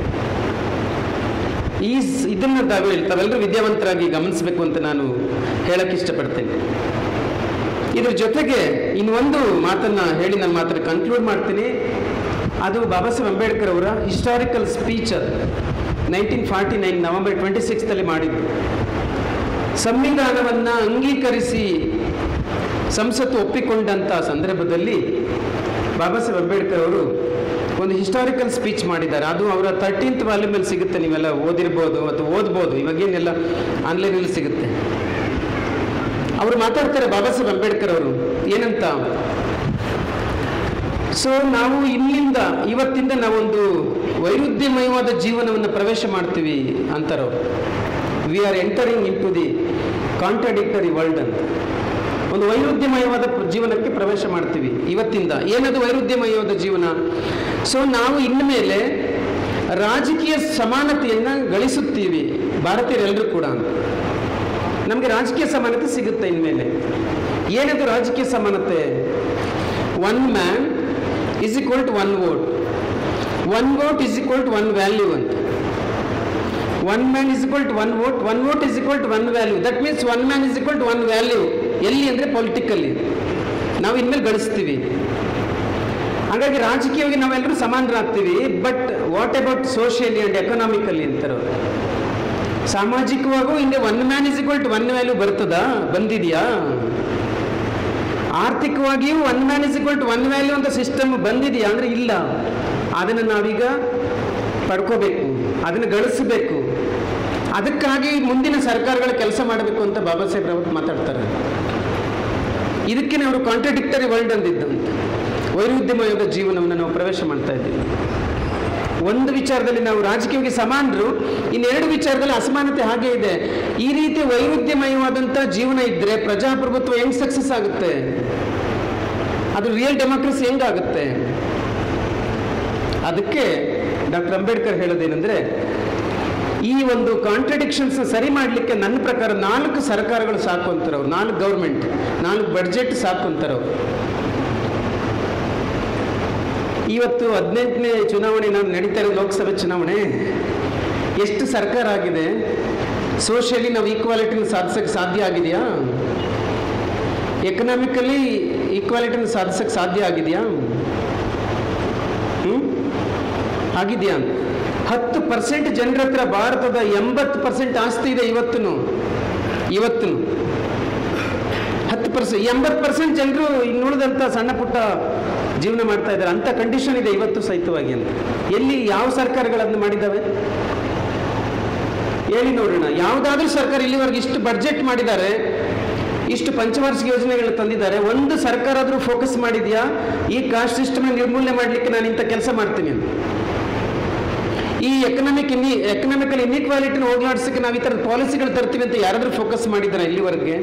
ಇದನ್ನ ತಾವೆಲ್ಲರೂ ವಿದ್ಯಾವಂತರಾಗಿ ಗಮನಿಸಬೇಕು ಅಂತ ನಾನು ಹೇಳಕ್ಕೆ ಇಷ್ಟಪಡ್ತೇನೆ. ಇದ್ರ ಜೊತೆಗೆ ಇನ್ನೊಂದು ಮಾತನ್ನ ಹೇಳಿ ನನ್ನ ಮಾತನ್ನು ಕನ್ಕ್ಲೂಡ್ ಮಾಡ್ತೀನಿ. ಅದು ಬಾಬಾ ಸಾಹೇಬ್ ಅಂಬೇಡ್ಕರ್ ಅವರ ಹಿಸ್ಟಾರಿಕಲ್ ಸ್ಪೀಚ್, 1949 ನವೆಂಬರ್ 26 ಮಾಡಿದ್ದು. ಸಂವಿಧಾನವನ್ನು ಅಂಗೀಕರಿಸಿ ಸಂಸತ್ತು ಒಪ್ಪಿಕೊಂಡಂಥ ಸಂದರ್ಭದಲ್ಲಿ ಬಾಬಾ ಸಾಹೇಬ್ ಅಂಬೇಡ್ಕರ್ ಅವರು ಒಂದು ಹಿಸ್ಟಾರಿಕಲ್ ಸ್ಪೀಚ್ ಮಾಡಿದ್ದಾರೆ. ಅದು ಅವರ 13th ವಾಲ್ಯೂಮಲ್ಲಿ ಸಿಗುತ್ತೆ, ನೀವೆಲ್ಲ ಓದಿರ್ಬೋದು ಅಥವಾ ಓದ್ಬೋದು, ಇವಾಗೇನೆಲ್ಲ ಆನ್ಲೈನಲ್ಲಿ ಸಿಗುತ್ತೆ. ಅವರು ಮಾತಾಡ್ತಾರೆ ಬಾಬಾ ಸಾಹೇಬ್ ಅಂಬೇಡ್ಕರ್ ಅವರು ಏನಂತ, ಸೊ ನಾವು ಇವತ್ತಿಂದ ನಾವೊಂದು ವೈರುಧ್ಯಮಯವಾದ ಜೀವನವನ್ನು ಪ್ರವೇಶ ಮಾಡ್ತೀವಿ ಅಂತಾರೋ. We are entering into the contradictory world ಅಂತ. ಒಂದು ವೈರುಧ್ಯಮಯವಾದ ಜೀವನಕ್ಕೆ ಪ್ರವೇಶ ಮಾಡ್ತೀವಿ ಇವತ್ತಿಂದ. ಏನದು ವೈರುಧ್ಯಮಯವಾದ ಜೀವನ? ಸೊ ನಾವು ಇನ್ಮೇಲೆ ರಾಜಕೀಯ ಸಮಾನತೆಯನ್ನು ಗಳಿಸುತ್ತೀವಿ ಭಾರತೀಯರೆಲ್ಲರೂ ಕೂಡ. ನಮಗೆ ರಾಜಕೀಯ ಸಮಾನತೆ ಸಿಗುತ್ತೆ ಇನ್ಮೇಲೆ. ಏನದು ರಾಜಕೀಯ ಸಮಾನತೆ? 1 man is equal to 1 vote. 1 vote is equal to 1 value ಅಂತ. 1 man is equal to 1 vote. 1 vote is equal to 1 value. That means 1 man is equal to 1 value. ಎಲ್ಲಿ ಅಂದರೆ ಪೊಲಿಟಿಕಲ್ಲಿ ನಾವು ಇನ್ಮೇಲೆ ಗಳಿಸ್ತೀವಿ. ಹಾಗಾಗಿ ರಾಜಕೀಯವಾಗಿ ನಾವೆಲ್ಲರೂ ಸಮಾನರಾಗ್ತೀವಿ. But what about socially and economically ಅಂತಾರೆ. ಸಾಮಾಜಿಕವಾಗೂ ಹಿಂದೆ 1 man is equal to 1 value ಬಂದಿದೆಯಾ? ಆರ್ಥಿಕವಾಗಿಯೂ 1 man is equal to 1 value ಅಂತ ಸಿಸ್ಟಮ್ ಬಂದಿದೆಯಾ ಅಂದರೆ ಇಲ್ಲ. ಅದನ್ನು ನಾವೀಗ ಪಡ್ಕೋಬೇಕು, ಅದನ್ನು ಗಳಿಸಬೇಕು. ಅದಕ್ಕಾಗಿ ಮುಂದಿನ ಸರ್ಕಾರಗಳ ಕೆಲಸ ಮಾಡಬೇಕು ಅಂತ ಬಾಬಾ ಸಾಹೇಬ್ರವರು ಮಾತಾಡ್ತಾರೆ. ಇದಕ್ಕೆ ಅವರು ಕಾಂಟ್ರಾಡಿಕ್ಟರಿ ವರ್ಲ್ಡ್ ಅಂದಿದ್ದಂತೆ. ವೈರುಧ್ಯಮಯವಾದ ಜೀವನವನ್ನು ನಾವು ಪ್ರವೇಶ ಮಾಡ್ತಾ ಇದ್ದೀವಿ. ಒಂದು ವಿಚಾರದಲ್ಲಿ ನಾವು ರಾಜಕೀಯವಾಗಿ ಸಮಾನರು, ಇನ್ನೆರಡು ವಿಚಾರದಲ್ಲಿ ಅಸಮಾನತೆ ಹಾಗೆ ಇದೆ. ಈ ರೀತಿ ವೈರುಧ್ಯಮಯವಾದಂಥ ಜೀವನ ಇದ್ದರೆ ಪ್ರಜಾಪ್ರಭುತ್ವ ಹೆಂಗೆ ಸಕ್ಸಸ್ ಆಗುತ್ತೆ? ಅದು ರಿಯಲ್ ಡೆಮೋಕ್ರಸಿ ಹೆಂಗಾಗುತ್ತೆ? ಅದಕ್ಕೆ ಡಾಕ್ಟರ್ ಅಂಬೇಡ್ಕರ್ ಹೇಳೋದೇನೆಂದರೆ, ಈ ಒಂದು ಕಾಂಟ್ರಡಿಕ್ಷನ್ಸ್ ಸರಿ ಮಾಡಲಿಕ್ಕೆ ನನ್ನ ಪ್ರಕಾರ 4 ಸರ್ಕಾರಗಳು ಸಾಕು ಅಂತಾರವ್ರು. 4 ಗೌರ್ಮೆಂಟ್, 4 ಬಡ್ಜೆಟ್ ಸಾಕು ಅಂತಾರವ್ರು. ಇವತ್ತು 18ನೇ ಚುನಾವಣೆ ನಡೀತಾ ಇರೋ ಲೋಕಸಭೆ ಚುನಾವಣೆ. ಎಷ್ಟು ಸರ್ಕಾರ ಆಗಿದೆ? ಸೋಷಿಯಲಿ ನಾವು ಈಕ್ವಾಲಿಟಿನ ಸಾಧಿಸೋಕ್ಕೆ ಸಾಧ್ಯ ಆಗಿದೆಯಾ? ಎಕನಾಮಿಕಲಿ ಈಕ್ವಾಲಿಟಿನ ಸಾಧಿಸೋಕ್ಕೆ ಸಾಧ್ಯ ಆಗಿದೆಯಾ? ಆಗಿದೆಯಾ? 10% ಜನರ ಹತ್ರ ಭಾರತದ 80% ಆಸ್ತಿ ಇದೆ ಇವತ್ತು 10%, 80% ಜನರು ಇನ್ನುಳಿದಂಥ ಸಣ್ಣ ಪುಟ್ಟ ಜೀವನ ಮಾಡ್ತಾ ಇದ್ದಾರೆ. ಅಂಥ ಕಂಡೀಷನ್ ಇದೆ ಇವತ್ತು ಸಹಿತವಾಗಿ ಅಂತ. ಎಲ್ಲಿ ಯಾವ ಸರ್ಕಾರಗಳನ್ನು ಮಾಡಿದ್ದಾವೆ ಹೇಳಿ ನೋಡೋಣ. ಯಾವುದಾದ್ರೂ ಸರ್ಕಾರ ಇಲ್ಲಿವರೆಗೆ ಇಷ್ಟು ಬಡ್ಜೆಟ್ ಮಾಡಿದ್ದಾರೆ, ಇಷ್ಟು ಪಂಚವಾರ್ಷಿಕ ಯೋಜನೆಗಳು ತಂದಿದ್ದಾರೆ, ಒಂದು ಸರ್ಕಾರ ಆದರೂ ಫೋಕಸ್ ಮಾಡಿದೆಯಾ ಈ ಕಾಸ್ಟ್ ಸಿಸ್ಟಮ್ ನಿರ್ಮೂಲನೆ ಮಾಡಲಿಕ್ಕೆ ನಾನು ಇಂಥ ಕೆಲಸ ಮಾಡ್ತೀನಿ ಅಂತ? ಈ ಎಕನಾಮಿಕಲ್ ಇನ್ಇಕ್ವಾಲಿಟಿನ ಹೋಗ್ಲಾಡ್ಸಕ್ಕೆ ನಾವು ಈ ಥರದ ಪಾಲಿಸಿಗಳು ತರ್ತೀವಿ ಅಂತ ಯಾರಾದರೂ ಫೋಕಸ್ ಮಾಡಿದ್ದಾರೆ ಇಲ್ಲಿವರೆಗೆ?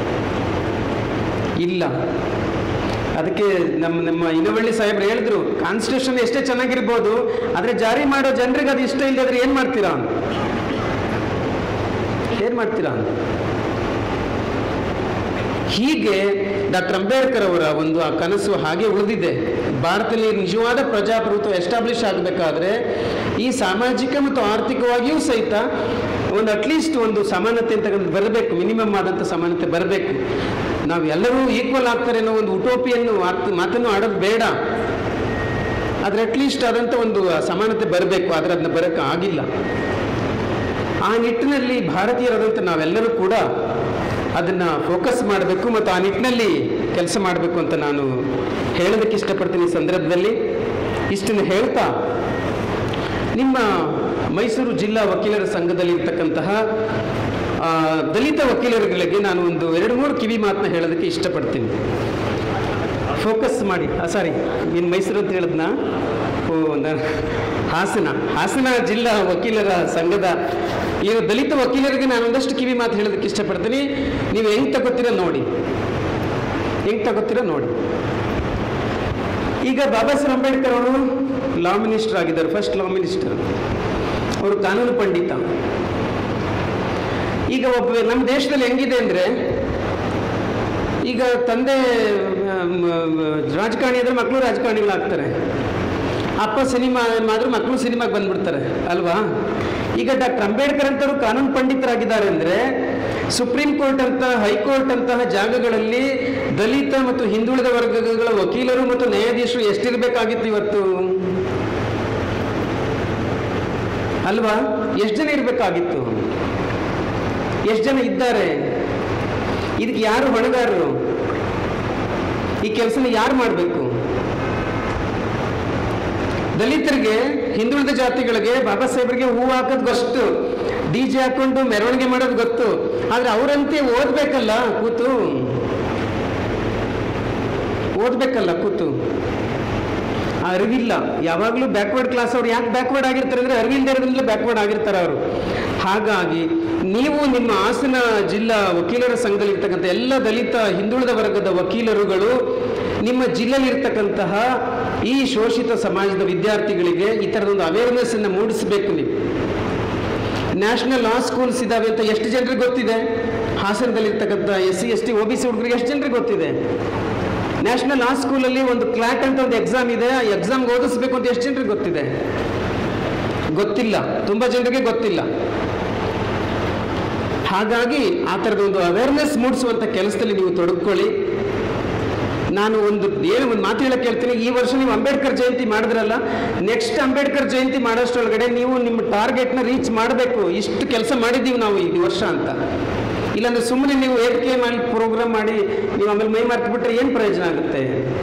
ಇಲ್ಲ. ಅದಕ್ಕೆ ನಮ್ಮ ಇನವಳ್ಳಿ ಸಾಹೇಬ್ರು ಹೇಳಿದ್ರು, ಕಾನ್ಸ್ಟಿಟ್ಯೂಷನ್ ಎಷ್ಟೇ ಚೆನ್ನಾಗಿರ್ಬೋದು, ಆದರೆ ಜಾರಿ ಮಾಡೋ ಜನರಿಗೆ ಅದು ಇಷ್ಟ ಇಲ್ಲದ್ರೆ ಏನು ಮಾಡ್ತೀರಾ? ಹೀಗೆ ಡಾಕ್ಟರ್ ಅಂಬೇಡ್ಕರ್ ಅವರ ಒಂದು ಆ ಕನಸು ಹಾಗೆ ಉಳಿದಿದೆ. ಭಾರತದಲ್ಲಿ ನಿಜವಾದ ಪ್ರಜಾಪ್ರಭುತ್ವ ಎಸ್ಟಾಬ್ಲಿಷ್ ಆಗಬೇಕಾದ್ರೆ ಈ ಸಾಮಾಜಿಕ ಮತ್ತು ಆರ್ಥಿಕವಾಗಿಯೂ ಸಹಿತ ಒಂದು ಅಟ್ಲೀಸ್ಟ್ ಒಂದು ಸಮಾನತೆ ಅಂತ ಬರಬೇಕು, ಮಿನಿಮಮ್ ಆದಂಥ ಸಮಾನತೆ ಬರಬೇಕು. ನಾವು ಎಲ್ಲರೂ ಈಕ್ವಲ್ ಆಗ್ತಾರೆ ಅನ್ನೋ ಒಂದು ಉಟೋಪಿಯನ್ನು ಮಾತನ್ನು ಆಡೋದು ಬೇಡ. ಆದರೆ ಅಟ್ಲೀಸ್ಟ್ ಆದಂಥ ಒಂದು ಸಮಾನತೆ ಬರಬೇಕು. ಆದರೆ ಅದನ್ನ ಬರೋಕ್ಕೆ ಆಗಿಲ್ಲ. ಆ ನಿಟ್ಟಿನಲ್ಲಿ ಭಾರತೀಯರಾದಂಥ ನಾವೆಲ್ಲರೂ ಕೂಡ ಅದನ್ನು ಫೋಕಸ್ ಮಾಡಬೇಕು ಮತ್ತು ಆ ನಿಟ್ಟಿನಲ್ಲಿ ಕೆಲಸ ಮಾಡಬೇಕು ಅಂತ ನಾನು ಹೇಳೋದಕ್ಕೆ ಇಷ್ಟಪಡ್ತೀನಿ ಈ ಸಂದರ್ಭದಲ್ಲಿ. ಇಷ್ಟನ್ನು ಹೇಳ್ತಾ, ನಿಮ್ಮ ಮೈಸೂರು ಜಿಲ್ಲಾ ವಕೀಲರ ಸಂಘದಲ್ಲಿ ಇರ್ತಕ್ಕಂತಹ ದಲಿತ ವಕೀಲರುಗಳಿಗೆ ನಾನು ಒಂದು 2-3 ಕಿವಿ ಮಾತನ್ನ ಹೇಳೋದಕ್ಕೆ ಇಷ್ಟಪಡ್ತೀನಿ. ಫೋಕಸ್ ಮಾಡಿ. ಸಾರಿ, ನೀನು ಮೈಸೂರು ಅಂತ ಹೇಳಿದ್ನ? ನಾನು ಹಾಸನ ಜಿಲ್ಲಾ ವಕೀಲರ ಸಂಘದ ಈ ದಲಿತ ವಕೀಲರಿಗೆ ನಾನು ಒಂದಷ್ಟು ಕಿವಿ ಮಾತು ಹೇಳೋದಕ್ಕೆ ಇಷ್ಟಪಡ್ತೀನಿ. ನೀವು ಹೆಂಗೆ ತಗೋತೀರ ನೋಡಿ. ಈಗ ಬಾಬಾ ಸಾಹೇಬ್ ಅಂಬೇಡ್ಕರ್ ಅವರು ಲಾ ಮಿನಿಸ್ಟರ್ ಆಗಿದ್ದಾರೆ, ಫಸ್ಟ್ ಲಾ ಮಿನಿಸ್ಟರ್. ಅವರು ಕಾನೂನು ಪಂಡಿತ. ಈಗ ನಮ್ಮ ದೇಶದಲ್ಲಿ ಹೆಂಗಿದೆ ಅಂದರೆ, ಈಗ ತಂದೆ ರಾಜಕಾರಣಿ ಆದರೆ ಮಕ್ಕಳು ರಾಜಕಾರಣಿಗಳಾಗ್ತಾರೆ, ಅಪ್ಪ ಸಿನಿಮಾ ಮಾಡಿದ್ರು ಮಕ್ಕಳು ಸಿನಿಮಾಗೆ ಬಂದ್ಬಿಡ್ತಾರೆ ಅಲ್ವಾ? ಈಗ ಡಾಕ್ಟರ್ ಅಂಬೇಡ್ಕರ್ ಅಂತವರು ಕಾನೂನು ಪಂಡಿತರಾಗಿದ್ದಾರೆ ಅಂದರೆ, ಸುಪ್ರೀಂ ಕೋರ್ಟ್ ಅಂತ, ಹೈಕೋರ್ಟ್ ಅಂತಹ ಜಾಗಗಳಲ್ಲಿ ದಲಿತ ಮತ್ತು ಹಿಂದುಳಿದ ವರ್ಗಗಳ ವಕೀಲರು ಮತ್ತು ನ್ಯಾಯಾಧೀಶರು ಎಷ್ಟಿರಬೇಕಾಗಿತ್ತು ಇವತ್ತು ಅಲ್ವಾ? ಎಷ್ಟು ಜನ ಇರಬೇಕಾಗಿತ್ತು? ಎಷ್ಟು ಜನ ಇದ್ದಾರೆ? ಇದಕ್ಕೆ ಯಾರು ಹೊಣೆಗಾರರು? ಈ ಕೆಲಸನ ಯಾರು ಮಾಡಬೇಕು? ದಲಿತರಿಗೆ, ಹಿಂದುಳಿದ ಜಾತಿಗಳಿಗೆ, ಬಾಬಾ ಸಾಹೇಬರಿಗೆ ಹೂವು ಹಾಕೋದು ಗೊತ್ತು, DJ ಹಾಕೊಂಡು ಮೆರವಣಿಗೆ ಮಾಡೋದು ಗೊತ್ತು. ಆದ್ರೆ ಅವರಂತೆ ಓದ್ಬೇಕಲ್ಲ ಕೂತು, ಅರಿವಿಲ್ಲ. ಯಾವಾಗಲೂ ಬ್ಯಾಕ್ವರ್ಡ್ ಕ್ಲಾಸ್. ಅವ್ರು ಯಾಕೆ ಬ್ಯಾಕ್ವರ್ಡ್ ಆಗಿರ್ತಾರೆ ಅಂದ್ರೆ ಅರಿವಿಲ್ಲದೆ ಬ್ಯಾಕ್ವರ್ಡ್ ಆಗಿರ್ತಾರೆ ಅವರು. ಹಾಗಾಗಿ ನೀವು ನಿಮ್ಮ ಹಾಸನ ಜಿಲ್ಲಾ ವಕೀಲರ ಸಂಘದಲ್ಲಿ ಇರ್ತಕ್ಕಂಥ ಎಲ್ಲ ದಲಿತ ಹಿಂದುಳಿದ ವರ್ಗದ ವಕೀಲರುಗಳು ನಿಮ್ಮ ಜಿಲ್ಲೆಯಲ್ಲಿ ಇರ್ತಕ್ಕಂತಹ ಈ ಶೋಷಿತ ಸಮಾಜದ ವಿದ್ಯಾರ್ಥಿಗಳಿಗೆ ಈ ಥರದೊಂದು ಅವೇರ್ನೆಸ್ ಅನ್ನು ಮೂಡಿಸಬೇಕು. ನೀವು ನ್ಯಾಷನಲ್ ಲಾ ಸ್ಕೂಲ್ಸ್ ಇದಾವೆ ಅಂತ ಎಷ್ಟು ಜನರಿಗೆ ಗೊತ್ತಿದೆ? ಹಾಸನದಲ್ಲಿರ್ತಕ್ಕಂಥ SC ST OBC ಹುಡುಗರಿಗೆ ಎಷ್ಟು ಜನರಿಗೆ ಗೊತ್ತಿದೆ? ನ್ಯಾಷನಲ್ ಲಾ ಸ್ಕೂಲಲ್ಲಿ ಒಂದು ಕ್ಲಾಟ್ ಅಂತ ಒಂದು ಎಕ್ಸಾಮ್ ಇದೆ, ಆ ಎಕ್ಸಾಮ್ಗೆ ಓದಿಸ್ಬೇಕು ಅಂತ ಎಷ್ಟು ಜನರಿಗೆ ಗೊತ್ತಿದೆ? ಗೊತ್ತಿಲ್ಲ, ತುಂಬ ಜನರಿಗೆ ಗೊತ್ತಿಲ್ಲ. ಹಾಗಾಗಿ ಆ ಥರದ ಒಂದು ಅವೇರ್ನೆಸ್ ಮೂಡಿಸುವಂಥ ಕೆಲಸದಲ್ಲಿ ನೀವು ತೊಡಗಿಕೊಳ್ಳಿ. ನಾನು ಒಂದು ಮಾತು ಹೇಳಕ್ಕೆ ಹೇಳ್ತೀನಿ. ಈ ವರ್ಷ ನೀವು ಅಂಬೇಡ್ಕರ್ ಜಯಂತಿ ಮಾಡಿದ್ರಲ್ಲ, ನೆಕ್ಸ್ಟ್ ಅಂಬೇಡ್ಕರ್ ಜಯಂತಿ ಮಾಡೋಷ್ಟರೊಳಗಡೆ ನೀವು ನಿಮ್ಮ ಟಾರ್ಗೆಟ್ನ ರೀಚ್ ಮಾಡಬೇಕು. ಇಷ್ಟು ಕೆಲಸ ಮಾಡಿದ್ದೀವಿ ನಾವು ಈ ವರ್ಷ ಅಂತ. ಇಲ್ಲಾಂದ್ರೆ ಸುಮ್ಮನೆ ನೀವು AFK ಮಾಡಿ ಪ್ರೋಗ್ರಾಮ್ ಮಾಡಿ ನೀವು ಆಮೇಲೆ ಮೈ ಮಾರ್ತಿಬಿಟ್ರೆ ಏನು ಪ್ರಯೋಜನ ಆಗುತ್ತೆ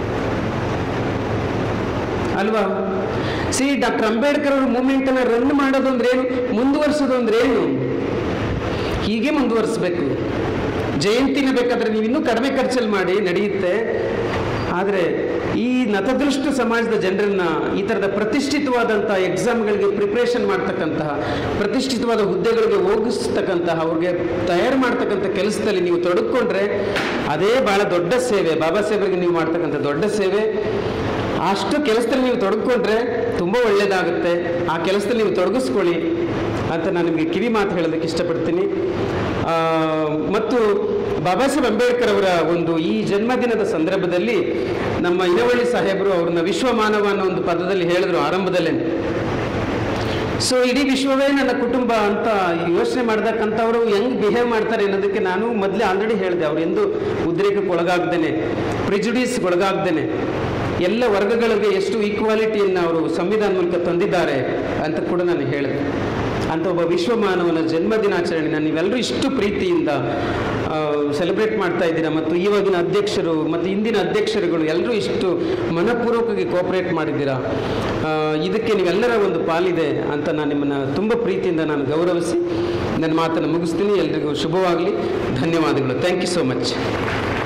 ಅಲ್ವಾ? ಡಾಕ್ಟರ್ ಅಂಬೇಡ್ಕರ್ ಅವ್ರ ಮೂಮೆಂಟನ್ನು ರನ್ ಮಾಡೋದು ಅಂದ್ರೆ ಏನು, ಮುಂದುವರಿಸೋದು ಅಂದ್ರೆ ಏನು? ಹೀಗೆ ಮುಂದುವರಿಸಬೇಕು. ಜಯಂತಿನ ಬೇಕಾದ್ರೆ ನೀವು ಇನ್ನೂ ಕಡಿಮೆ ಖರ್ಚಲ್ಲಿ ಮಾಡಿ ನಡೆಯುತ್ತೆ. ಆದರೆ ಈ ನತದೃಷ್ಟ ಸಮಾಜದ ಜನರನ್ನ ಈ ಥರದ ಪ್ರತಿಷ್ಠಿತವಾದಂಥ ಎಕ್ಸಾಮ್ಗಳಿಗೆ ಪ್ರಿಪ್ರೇಷನ್ ಮಾಡ್ತಕ್ಕಂತಹ, ಪ್ರತಿಷ್ಠಿತವಾದ ಹುದ್ದೆಗಳಿಗೆ ಹೋಗಿಸ್ತಕ್ಕಂತಹ, ಅವ್ರಿಗೆ ತಯಾರು ಮಾಡ್ತಕ್ಕಂಥ ಕೆಲಸದಲ್ಲಿ ನೀವು ತೊಡಗಿಕೊಂಡ್ರೆ ಅದೇ ಭಾಳ ದೊಡ್ಡ ಸೇವೆ. ಬಾಬಾ ಸಾಹೇಬರಿಗೆ ನೀವು ಮಾಡ್ತಕ್ಕಂಥ ದೊಡ್ಡ ಸೇವೆ. ಅಷ್ಟು ಕೆಲಸದಲ್ಲಿ ನೀವು ತೊಡಗಿಕೊಂಡ್ರೆ ತುಂಬ ಒಳ್ಳೆಯದಾಗುತ್ತೆ. ಆ ಕೆಲಸದಲ್ಲಿ ನೀವು ತೊಡಗಿಸ್ಕೊಳ್ಳಿ ಅಂತ ನಾನು ನಿಮಗೆ ಕಿವಿ ಮಾತು ಹೇಳೋದಕ್ಕೆ ಇಷ್ಟಪಡ್ತೀನಿ. ಮತ್ತು ಬಾಬಾ ಸಾಹೇಬ್ ಅಂಬೇಡ್ಕರ್ ಅವರ ಒಂದು ಈ ಜನ್ಮದಿನದ ಸಂದರ್ಭದಲ್ಲಿ ನಮ್ಮ ಇನವಳ್ಳಿ ಸಾಹೇಬರು ಅವ್ರನ್ನ ವಿಶ್ವಮಾನವ ಅನ್ನೋ ಒಂದು ಪದದಲ್ಲಿ ಹೇಳಿದ್ರು ಆರಂಭದಲ್ಲೇ. ಸೊ ಇಡೀ ವಿಶ್ವವೇ ನನ್ನ ಕುಟುಂಬ ಅಂತ ಯೋಚನೆ ಮಾಡ್ದಕ್ಕಂಥವ್ರು ಹೆಂಗೆ ಬಿಹೇವ್ ಮಾಡ್ತಾರೆ ಅನ್ನೋದಕ್ಕೆ ನಾನು ಮೊದಲೇ ಆಲ್ರೆಡಿ ಹೇಳಿದೆ. ಅವ್ರು ಎಂದು ಉದ್ರೇಕಕ್ಕೆ ಒಳಗಾಗ್ದೇನೆ, ಪ್ರಿಜುಡೀಸ್ಗೆ ಒಳಗಾಗ್ದೇನೆ ಎಲ್ಲ ವರ್ಗಗಳಿಗೆ ಎಷ್ಟು ಈಕ್ವಾಲಿಟಿಯನ್ನು ಅವರು ಸಂವಿಧಾನ ಮೂಲಕ ತಂದಿದ್ದಾರೆ ಅಂತ ಕೂಡ ನಾನು ಹೇಳಿದೆ. ಅಂತ ಒಬ್ಬ ವಿಶ್ವಮಾನವನ ಜನ್ಮದಿನಾಚರಣೆನ ನೀವೆಲ್ಲರೂ ಇಷ್ಟು ಪ್ರೀತಿಯಿಂದ ಸೆಲೆಬ್ರೇಟ್ ಮಾಡ್ತಾ ಇದ್ದೀರಾ. ಮತ್ತು ಇವಾಗಿನ ಅಧ್ಯಕ್ಷರು ಮತ್ತು ಇಂದಿನ ಅಧ್ಯಕ್ಷರುಗಳು ಎಲ್ಲರೂ ಇಷ್ಟು ಮನಪೂರ್ವಕವಾಗಿ ಕೋಆಪರೇಟ್ ಮಾಡಿದ್ದೀರಾ. ಇದಕ್ಕೆ ನೀವೆಲ್ಲರ ಒಂದು ಪಾಲಿದೆ ಅಂತ ನಾನು ನಿಮ್ಮನ್ನು ತುಂಬ ಪ್ರೀತಿಯಿಂದ ನಾನು ಗೌರವಿಸಿ ನನ್ನ ಮಾತನ್ನು ಮುಗಿಸ್ತೀನಿ. ಎಲ್ರಿಗೂ ಶುಭವಾಗಲಿ. ಧನ್ಯವಾದಗಳು. Thank you so much.